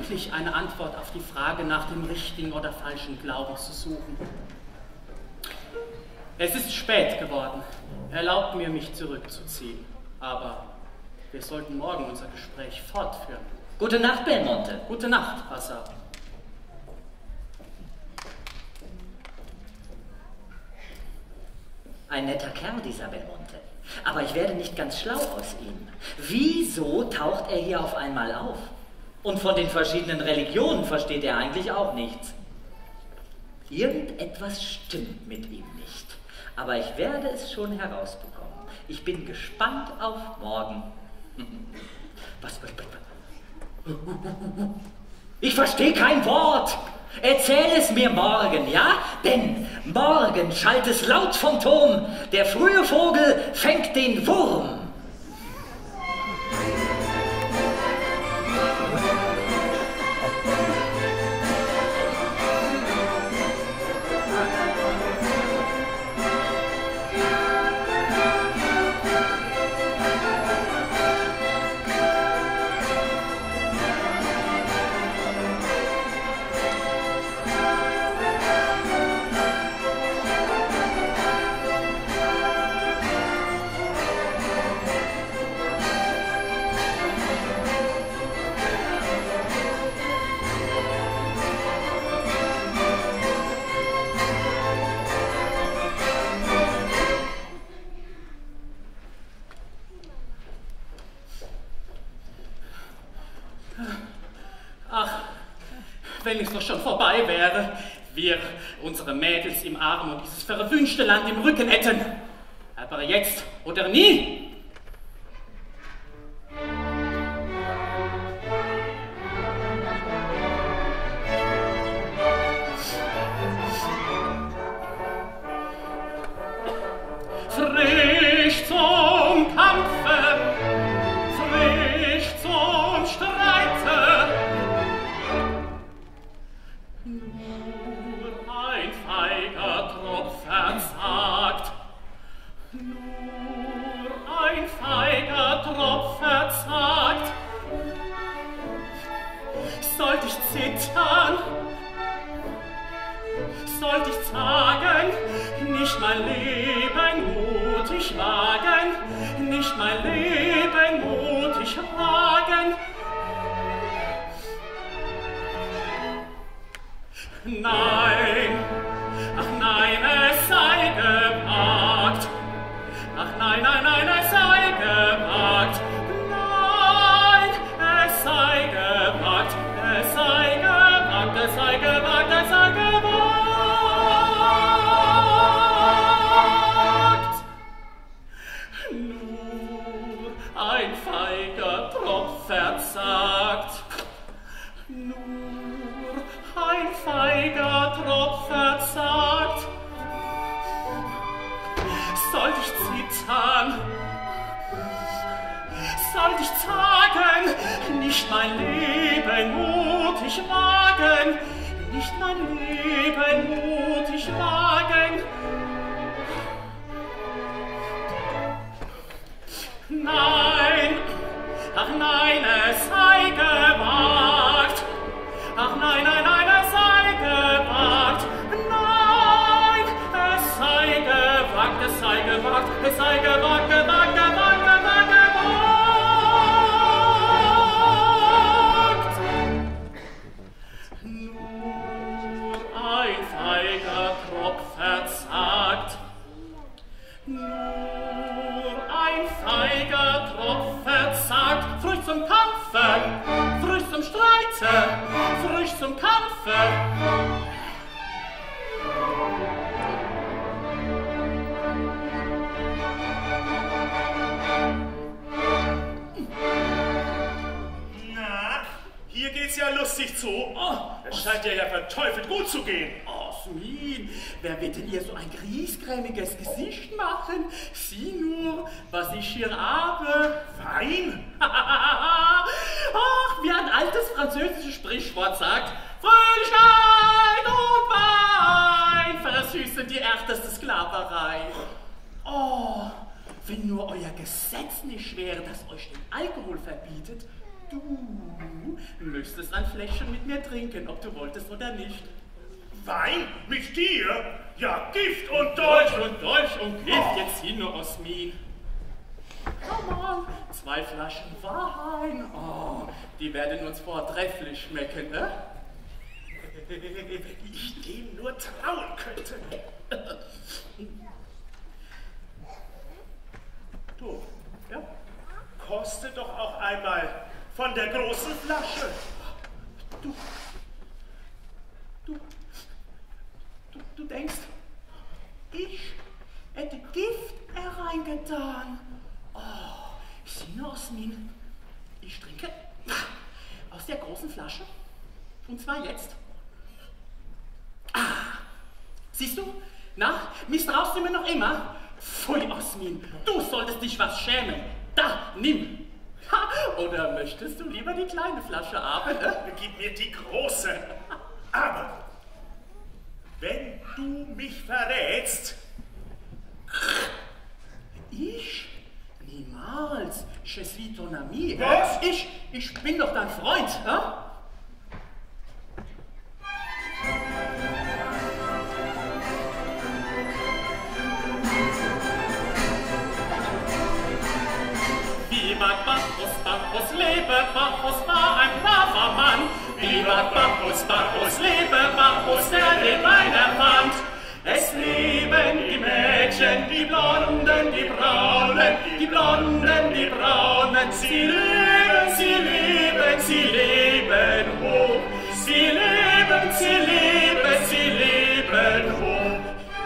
unmöglich, eine Antwort auf die Frage nach dem richtigen oder falschen Glauben zu suchen. Es ist spät geworden. Erlaubt mir, mich zurückzuziehen. Aber wir sollten morgen unser Gespräch fortführen. Gute Nacht, Belmonte. Gute Nacht, Bassar. Ein netter Kerl, dieser Belmonte. Aber ich werde nicht ganz schlau aus ihm. Wieso taucht er hier auf einmal auf? Und von den verschiedenen Religionen versteht er eigentlich auch nichts. Irgendetwas stimmt mit ihm nicht. Aber ich werde es schon herausbekommen. Ich bin gespannt auf morgen. Was? Ich verstehe kein Wort. Erzähl es mir morgen, ja? Denn morgen schallt es laut vom Turm. Der frühe Vogel fängt den Wurm. Wenn es doch schon vorbei wäre, wir unsere Mädels im Arm und dieses verwünschte Land im Rücken hätten. Aber jetzt oder nie. Frisch zum Kampfe, frisch zum Streite. Nur ein feiger Tropf versagt, nur ein feiger Tropf versagt. Sollt ich zittern, sollt ich zagen, nicht mein Leben mutig wagen, nicht mein Leben mutig wagen. Nein, ach nein, es sei gewagt. Ach nein, nein, nein, es sei gewagt. Nein, es sei gewagt. Es sei gewagt, es sei gewagt, es sei gewagt. Nur ein feiger Tropf versagt. Nur ein feiger Tropf versagt. Sollt ich zittern, sollt ich zagen, nicht mein Leben mutig wagen, nicht mein Leben mutig wagen. Nein, ach nein, es sei gewagt. Ach nein, nein, nein, es sei gewagt. Nein, es sei gewagt, es sei gewagt, es sei gewagt, gewagt, gewagt, gewagt, gewagt. Nur ein feiger Tropf versagt. Nur ein feiger Tropf versagt. Frisch zum Kampfe, frisch zum Streite, frisch zum Kampfe. Na, hier geht's ja lustig zu. Oh, es scheint dir ja verteufelt gut zu gehen. Oh, Smil, wer wird denn hier so ein griesgrämiges Gesicht machen? Sieh nur, was ich hier habe. Wein? Ach, wie ein altes französisches Sprichwort sagt, Fröhlichkeit und Wein versüßen die härteste Sklaverei. Oh, wenn nur euer Gesetz nicht wäre, das euch den Alkohol verbietet, Du müsstest ein Fläschchen mit mir trinken, ob du wolltest oder nicht. Wein? Mit dir? Ja, Gift und Dolch und Gift, jetzt hin, Osmin. Komm on, 2 Flaschen Wein. Oh, die werden uns vortrefflich schmecken, ne? Wenn ich dem nur trauen könnte. Du, ja? Koste doch auch einmal von der großen Flasche. Du denkst, ich hätte Gift hereingetan. Oh, sieh nur, Osmin. Ich trinke aus der großen Flasche. Und zwar jetzt. Ah, siehst du? Na, misstraust du mir noch immer? Pfui, Osmin, du solltest dich was schämen. Da, nimm. Ha, oder möchtest du lieber die kleine Flasche haben? Gib mir die große. Aber wenn du mich verrätst... Ich? Niemals. Je suis ton ami. Was? Ich bin doch dein Freund. Ja? Vivat Bacchus, Bacchus lebe, Bacchus war ein braver Mann. Vivat Bacchus, Bacchus lebe, Bacchus, der den Wein erfand. Es leben die Mädchen, die Blonden, die Braunen, die Blonden, die Braunen. Sie leben, sie leben, sie leben hoch. Sie leben, sie leben, sie leben hoch.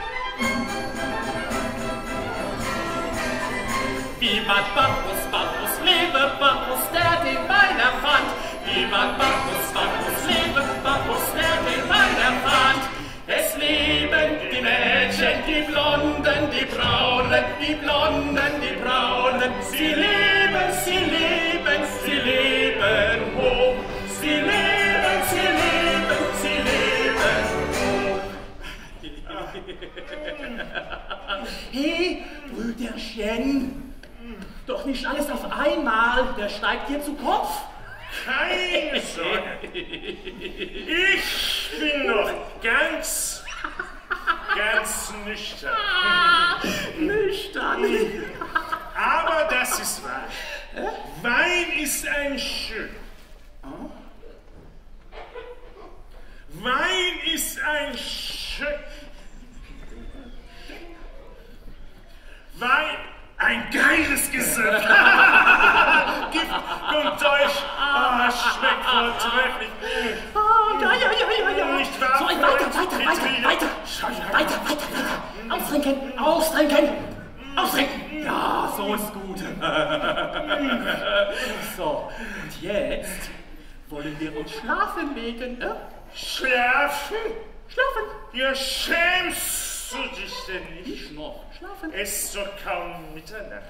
Vivat Bacchus, Bacchus lebe, Bacchus, der den Wein erfand. Vivat Bacchus, Bacchus lebe, Bacchus, der den Wein erfand. Es leben die Mädchen, die Blonden, die Braunen, die Blonden, die Braunen. Sie leben, sie leben, sie leben hoch. Sie leben, sie leben, sie leben hoch. Hey, Brüderchen, doch nicht alles auf einmal, der steigt dir zu Kopf. Keine Sorge. Ich bin noch ganz nüchtern. Nüchtern. Aber das ist wahr. Wein ist ein schön. Wein ist ein schön. Wein, ein geiles Gesöff. Gift und Dolch. Schmeckt vortrefflich. Ja. Nicht wahr? So, weiter. Austrinken. Ja, so ist gut. So, und jetzt wollen wir uns schlafen legen, ne? Schlafen? Schlafen. Ja, schämst du dich denn nicht? Ich noch. Schlafen. Es ist doch kaum Mitternacht.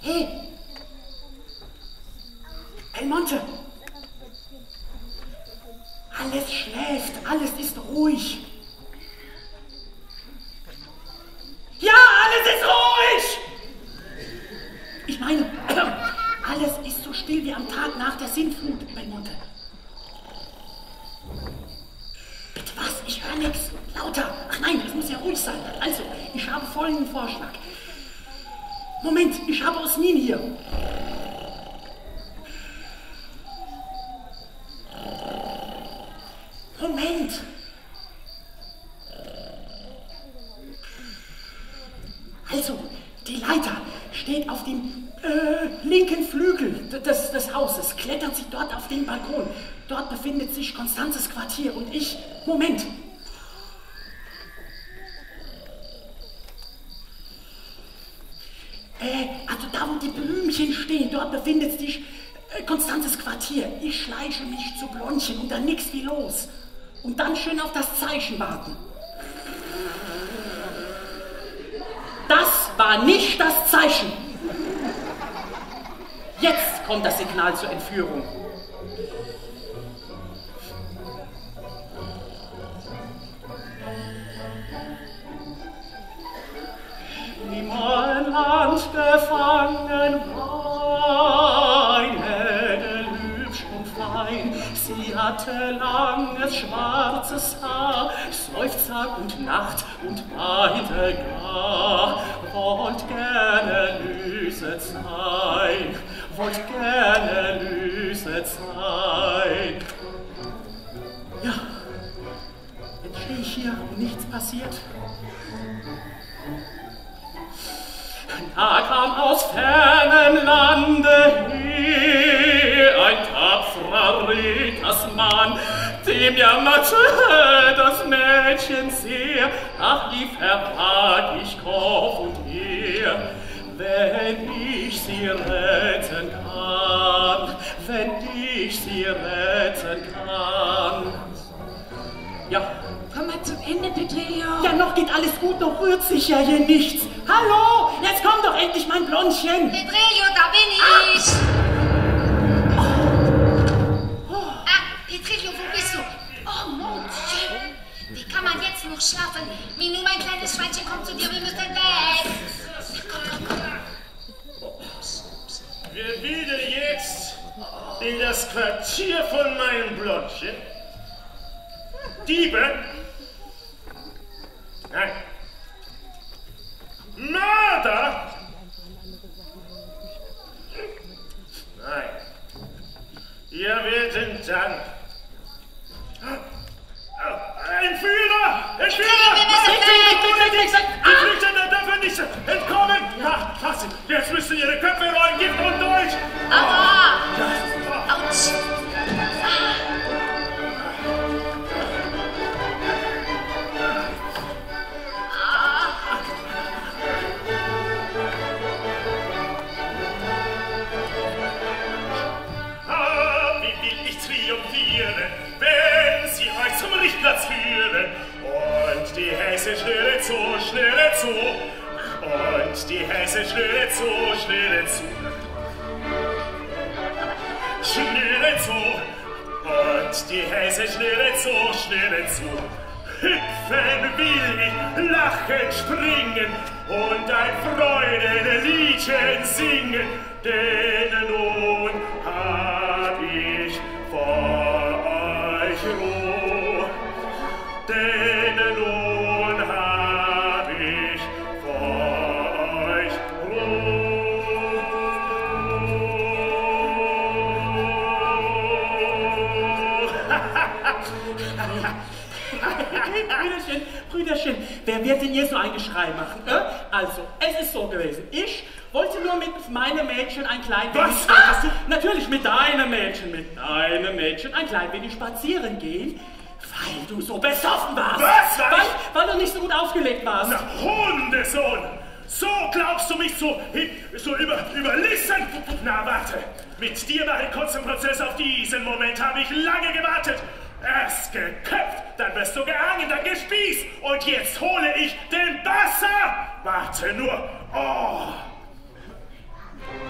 Hey! Belmonte! Alles schläft, alles ist ruhig. Ja, alles ist ruhig! Ich meine, alles ist so still wie am Tag nach der Sintflut, Belmonte. Bitte was? Ich höre nichts. Lauter. Ach nein, es muss ja ruhig sein. Also, ich habe folgenden Vorschlag. Moment, ich habe Osmin hier. Moment. Also, die Leiter steht auf dem linken Flügel des Hauses. Klettern Sie dort auf den Balkon. Dort befindet sich Konstanzes Quartier und ich... Moment. Also da, wo die Blümchen stehen, dort befindet sich Konstanzes Quartier. Ich schleiche mich zu Blondchen und dann nix wie los. Und dann schön auf das Zeichen warten. Das war nicht das Zeichen. Jetzt kommt das Signal zur Entführung. Im Land gefangen weine, hübsch und fein. Sie hatte langes schwarzes Haar, Seufzer und Nacht und weinte gar. Wollt gerne löset sein, wollt gerne löset sein. Ja, jetzt stehe ich hier und nichts passiert. Da kam aus fernem Lande her ein tapferer Rittersmann, dem jammerte das Mädchen sehr, ach, lief erbat ich Kopf und her, wenn ich sie retten kann, wenn ich sie retten kann. Ja. Komm mal zum Ende, Petrillo. Ja, noch geht alles gut, noch rührt sich ja hier nichts. Hallo, jetzt komm doch endlich, mein Blondchen. Petrillo, da bin ich. Petrillo, wo bist du? Oh, mon Dieu. Wie kann man jetzt noch schlafen? Minou, mein kleines Schweinchen, kommt zu dir, wir müssen weg. Komm. Wir wieder jetzt in das Quartier von meinem Blondchen. Diebe? Nein. Mörder? Nein. Ihr werdet dann... Entführer! Entführer! Die Flüchtlinge dürfen nicht entkommen! Ja, fassen! Jetzt müsst ihr ihre Köpfe rollen, Gift und durch! Aua! Autsch! Wenn sie euch zum Richtplatz führen und die Hesse schnüre zu, schnüre zu und die Hesse schnüre zu, schnüre zu schnüre zu und die Hesse schnüre zu, schnüre zu hüpfen will ich, lachen, springen und ein Freudenliedchen singen, denn nun hab ich vor euch Ruhe, denn nun hab ich vor euch Brüderchen, wer wird denn hier so ein Geschrei machen? Also, es ist so gewesen. Ich wollte nur mit meinem Mädchen ein klein wenig... Was? Natürlich mit deinem Mädchen ein klein wenig spazieren gehen, weil du so besoffen warst. Was? Weil du nicht so gut aufgelegt warst. Na, Hundesohn! So glaubst du mich so überlisten? Na, warte. Mit dir mache ich kurzen Prozess. Auf diesen Moment habe ich lange gewartet. Erst geköpft, dann wirst du gehangen, dann gespießt. Und jetzt hole ich den Basser. Warte nur. Oh.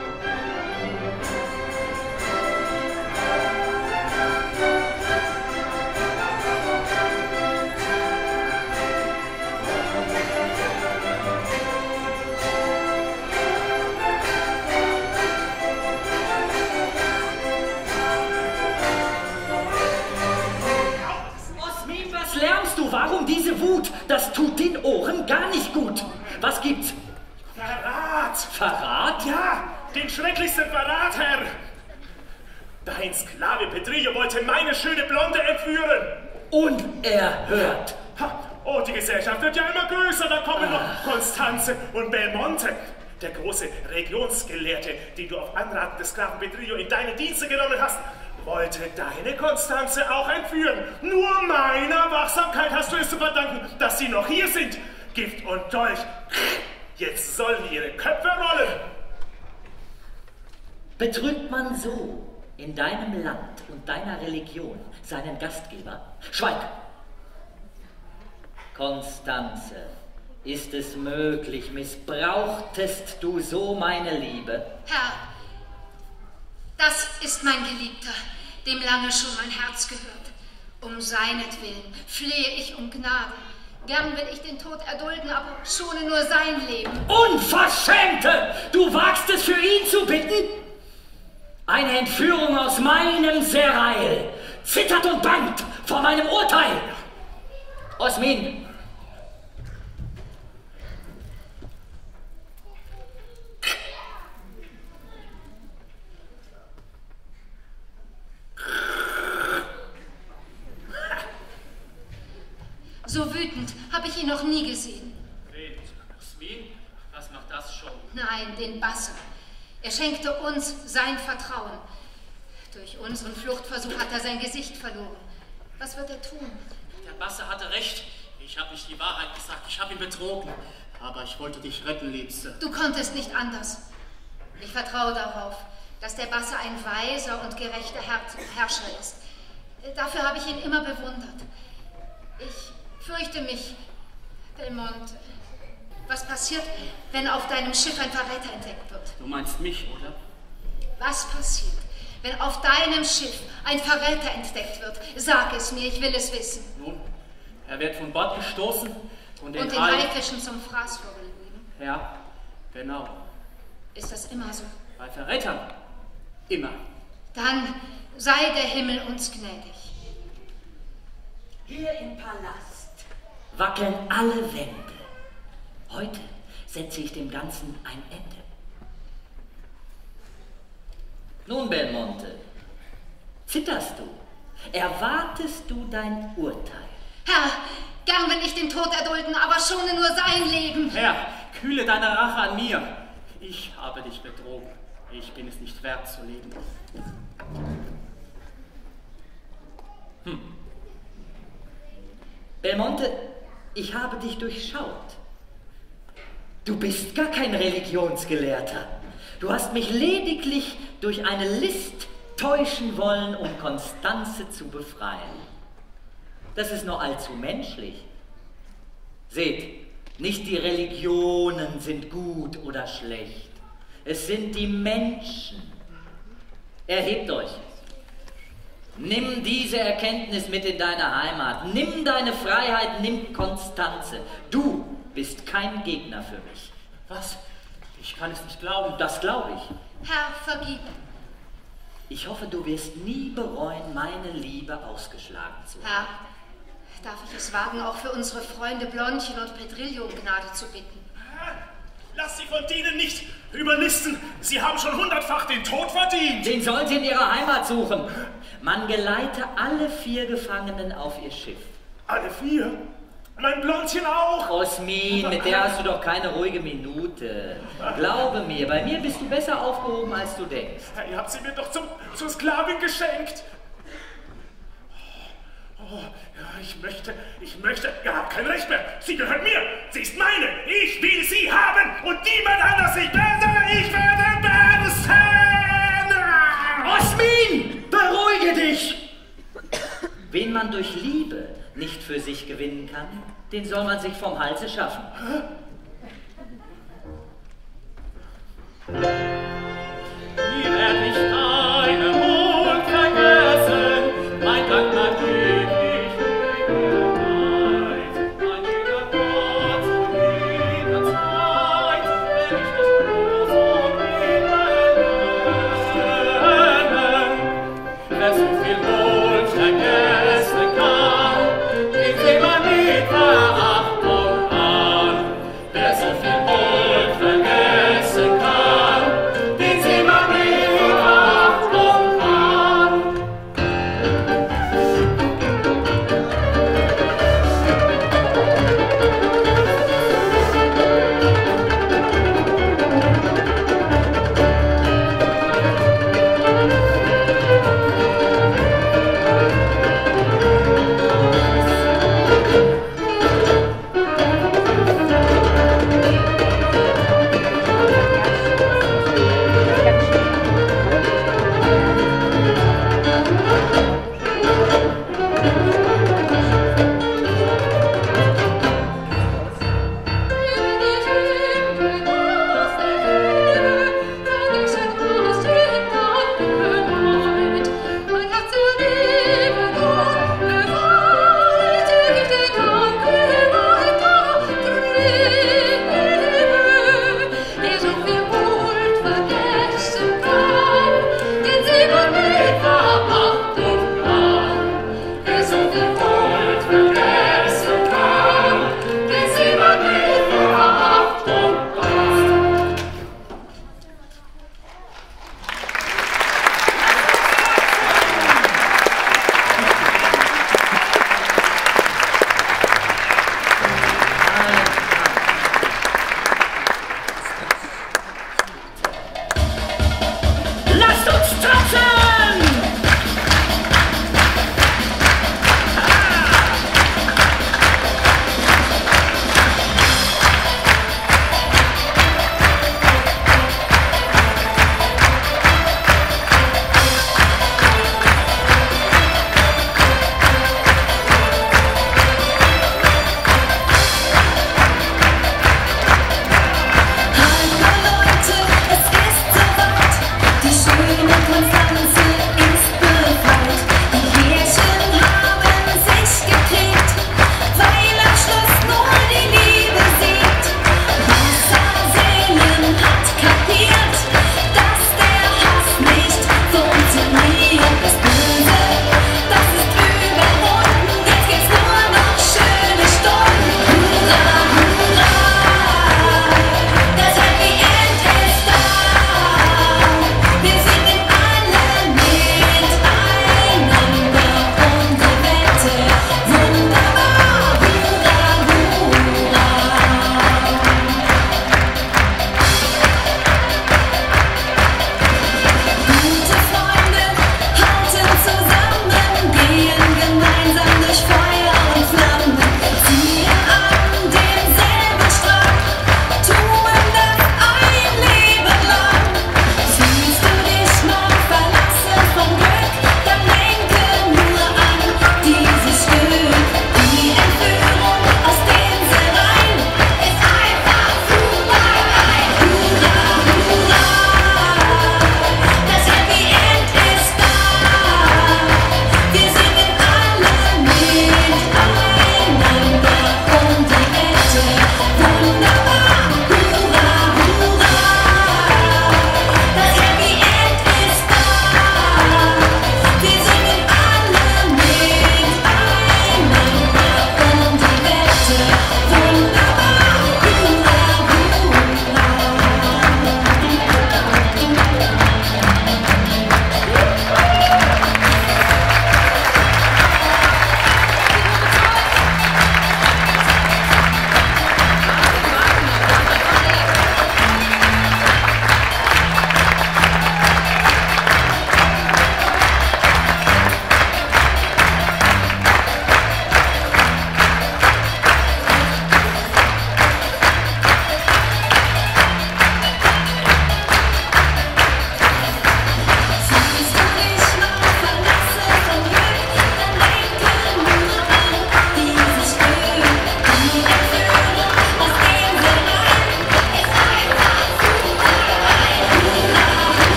sagst du, warum diese Wut? Das tut den Ohren gar nicht gut. Was gibt's? Verrat! Verrat? Ja, den schrecklichsten Verrat, Herr! Dein Sklave Pedrillo wollte meine schöne Blonde entführen. Unerhört. Oh, die Gesellschaft wird ja immer größer. Da kommen noch Constanze und Belmonte. Der große Religionsgelehrte, den du auf Anraten des Sklaven Pedrillo in deine Dienste genommen hast, wollte deine Constanze auch entführen. Nur meiner Wachsamkeit hast du es zu verdanken, dass sie noch hier sind. Gift und Dolch. Jetzt sollen ihre Köpfe rollen. Betrügt man so in deinem Land und deiner Religion seinen Gastgeber? Schweig! Constanze, ist es möglich, missbrauchtest du so meine Liebe? Herr, das ist mein Geliebter, dem lange schon mein Herz gehört. Um seinetwillen flehe ich um Gnade. Gern will ich den Tod erdulden, aber schone nur sein Leben. Unverschämte! Du wagst es für ihn zu bitten? Eine Entführung aus meinem Serail zittert und bangt vor meinem Urteil. Osmin! So wütend habe ich ihn noch nie gesehen. Wen? Osmin? Was macht das schon? Nein, den Bassa. Er schenkte uns sein Vertrauen. Durch unseren Fluchtversuch hat er sein Gesicht verloren. Was wird er tun? Der Bassa hatte recht. Ich habe nicht die Wahrheit gesagt. Ich habe ihn betrogen. Aber ich wollte dich retten, Liebste. Du konntest nicht anders. Ich vertraue darauf, dass der Bassa ein weiser und gerechter Herrscher ist. Dafür habe ich ihn immer bewundert. Ich fürchte mich, Belmonte. Was passiert, wenn auf deinem Schiff ein Verräter entdeckt wird? Du meinst mich, oder? Was passiert, wenn auf deinem Schiff ein Verräter entdeckt wird? Sag es mir, ich will es wissen. Nun, er wird von Bord gestoßen und den Haifischen zum Fraß vorgelegen. Ja, genau. Ist das immer so? Bei Verrätern. Immer. Dann sei der Himmel uns gnädig. Hier im Palast wackeln alle Wände. Heute setze ich dem Ganzen ein Ende. Nun, Belmonte, zitterst du? Erwartest du dein Urteil? Herr, gern will ich den Tod erdulden, aber schone nur sein Leben. Herr, kühle deine Rache an mir. Ich habe dich betrogen. Ich bin es nicht wert zu leben. Belmonte, ich habe dich durchschaut. Du bist gar kein Religionsgelehrter. Du hast mich lediglich durch eine List täuschen wollen, um Constanze zu befreien. Das ist nur allzu menschlich. Seht, nicht die Religionen sind gut oder schlecht. Es sind die Menschen. Erhebt euch. Nimm diese Erkenntnis mit in deine Heimat. Nimm deine Freiheit, nimm Constanze. Du bist kein Gegner für mich. Was? Ich kann es nicht glauben. Das glaube ich. Herr, vergib. Ich hoffe, du wirst nie bereuen, meine Liebe ausgeschlagen zu haben. Herr, darf ich es wagen, auch für unsere Freunde Blondchen und Pedrillo um Gnade zu bitten? Lass sie von denen nicht überlisten. Sie haben schon 100-fach den Tod verdient. Den sollen sie in ihrer Heimat suchen. Man geleite alle 4 Gefangenen auf ihr Schiff. Alle 4? Mein Blondchen auch? Osmin, mit der hast du doch keine ruhige Minute. Glaube mir, bei mir bist du besser aufgehoben, als du denkst. Ihr habt sie mir doch zur Sklavin geschenkt. Oh, ja, ich möchte, ihr habt kein Recht mehr. Sie gehört mir, sie ist meine. Ich will sie haben und niemand anders. Ich werde bersten. Osmin, beruhige dich. Wen man durch Liebe nicht für sich gewinnen kann, den soll man sich vom Halse schaffen. Nie werd ich deine Mund vergessen, mein Dank natürlich bereit. Mein lieber Gott, jeder Zeit, wenn ich dich groß und liebe nennen, wer so viel Mund vergessen kann, den seh man nicht.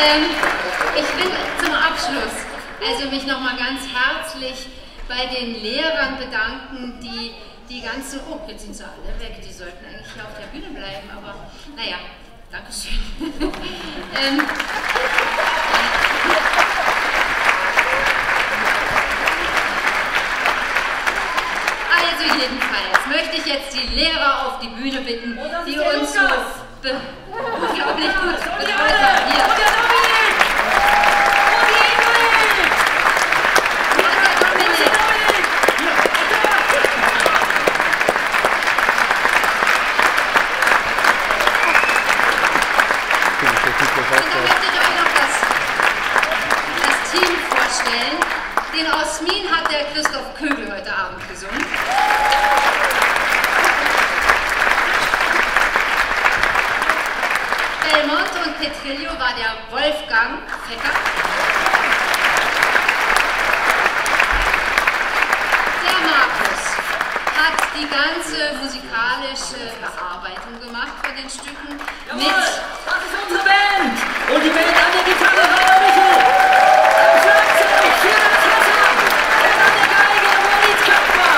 Ich will zum Abschluss also mich nochmal ganz herzlich bei den Lehrern bedanken, die ganzen... Oh, jetzt sind sie alle weg. Die sollten eigentlich hier auf der Bühne bleiben, aber naja, Dankeschön. Also jedenfalls möchte ich jetzt die Lehrer auf die Bühne bitten, die uns so unglaublich gut betreut haben. Hier. Den Osmin hat der Christoph Kögel heute Abend gesungen. Belmont und Petrillo war der Wolfgang Fecker. Der Markus hat die ganze musikalische Bearbeitung gemacht von den Stücken. Jawohl, das ist unsere Band! Und die Band an der Gitarre war Michel! Am Schlagzeug Shiraz Hassan! Und an der Geige Walid Kappa!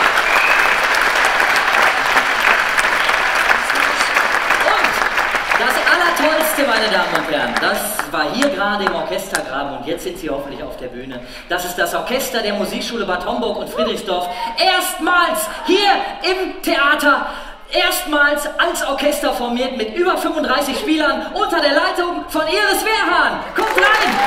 Und das Allertollste, meine Damen und Herren, das war hier gerade im Orchestergraben und jetzt sind Sie hoffentlich auf der Bühne. Das ist das Orchester der Musikschule Bad Homburg und Friedrichsdorf. Erstmals hier im Theater. Erstmals als Orchester formiert mit über 35 Spielern unter der Leitung von Iris Wehrhahn. Kommt rein!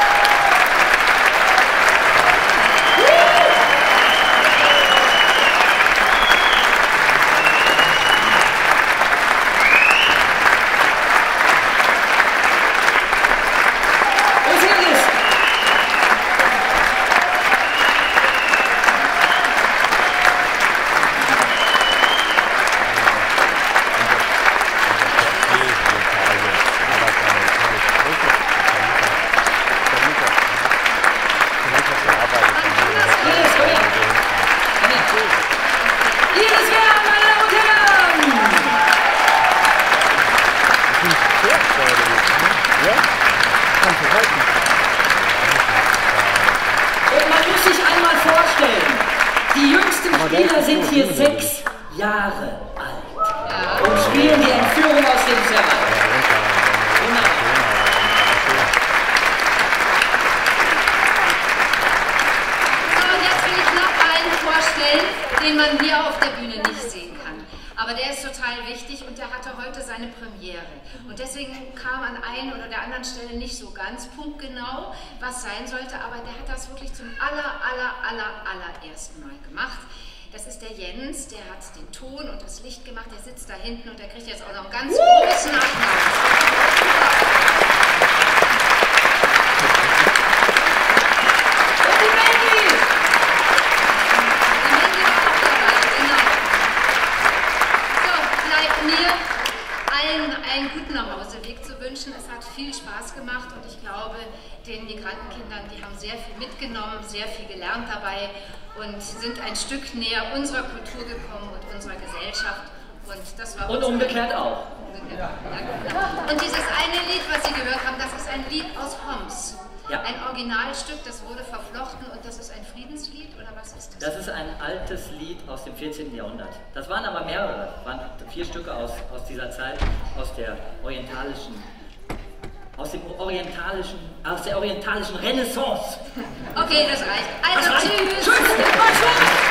Und man muss sich einmal vorstellen, die jüngsten Spieler sind hier 6 Jahre alt und spielen die Entführung aus dem Zerwald. So, und jetzt will ich noch einen vorstellen, den man hier auf der Bühne nicht sehen kann. Aber der ist total wichtig und der hatte heute seine Premiere. Und deswegen kam an einen oder der anderen Stelle nicht so ganz punktgenau, was sein sollte, aber der hat das wirklich zum allerersten Mal gemacht. Das ist der Jens, der hat den Ton und das Licht gemacht, der sitzt da hinten und der kriegt jetzt auch noch einen ganz großen Applaus. Einen guten Nachhauseweg zu wünschen. Es hat viel Spaß gemacht und ich glaube, den Migrantenkindern, die haben sehr viel mitgenommen, sehr viel gelernt dabei und sind ein Stück näher unserer Kultur gekommen und unserer Gesellschaft. Und das war und umgekehrt auch. Und dieses eine Lied, was Sie gehört haben, das ist ein Lied aus Homs. Ja. Ein Originalstück, das wurde verflochten und das ist ein Friedenslied oder was ist das? Das ist ein altes Lied aus dem 14. Jahrhundert. Das waren aber mehrere, waren 4 Stücke aus dieser Zeit, aus der orientalischen Renaissance. Okay, das reicht. Also das reicht. tschüss.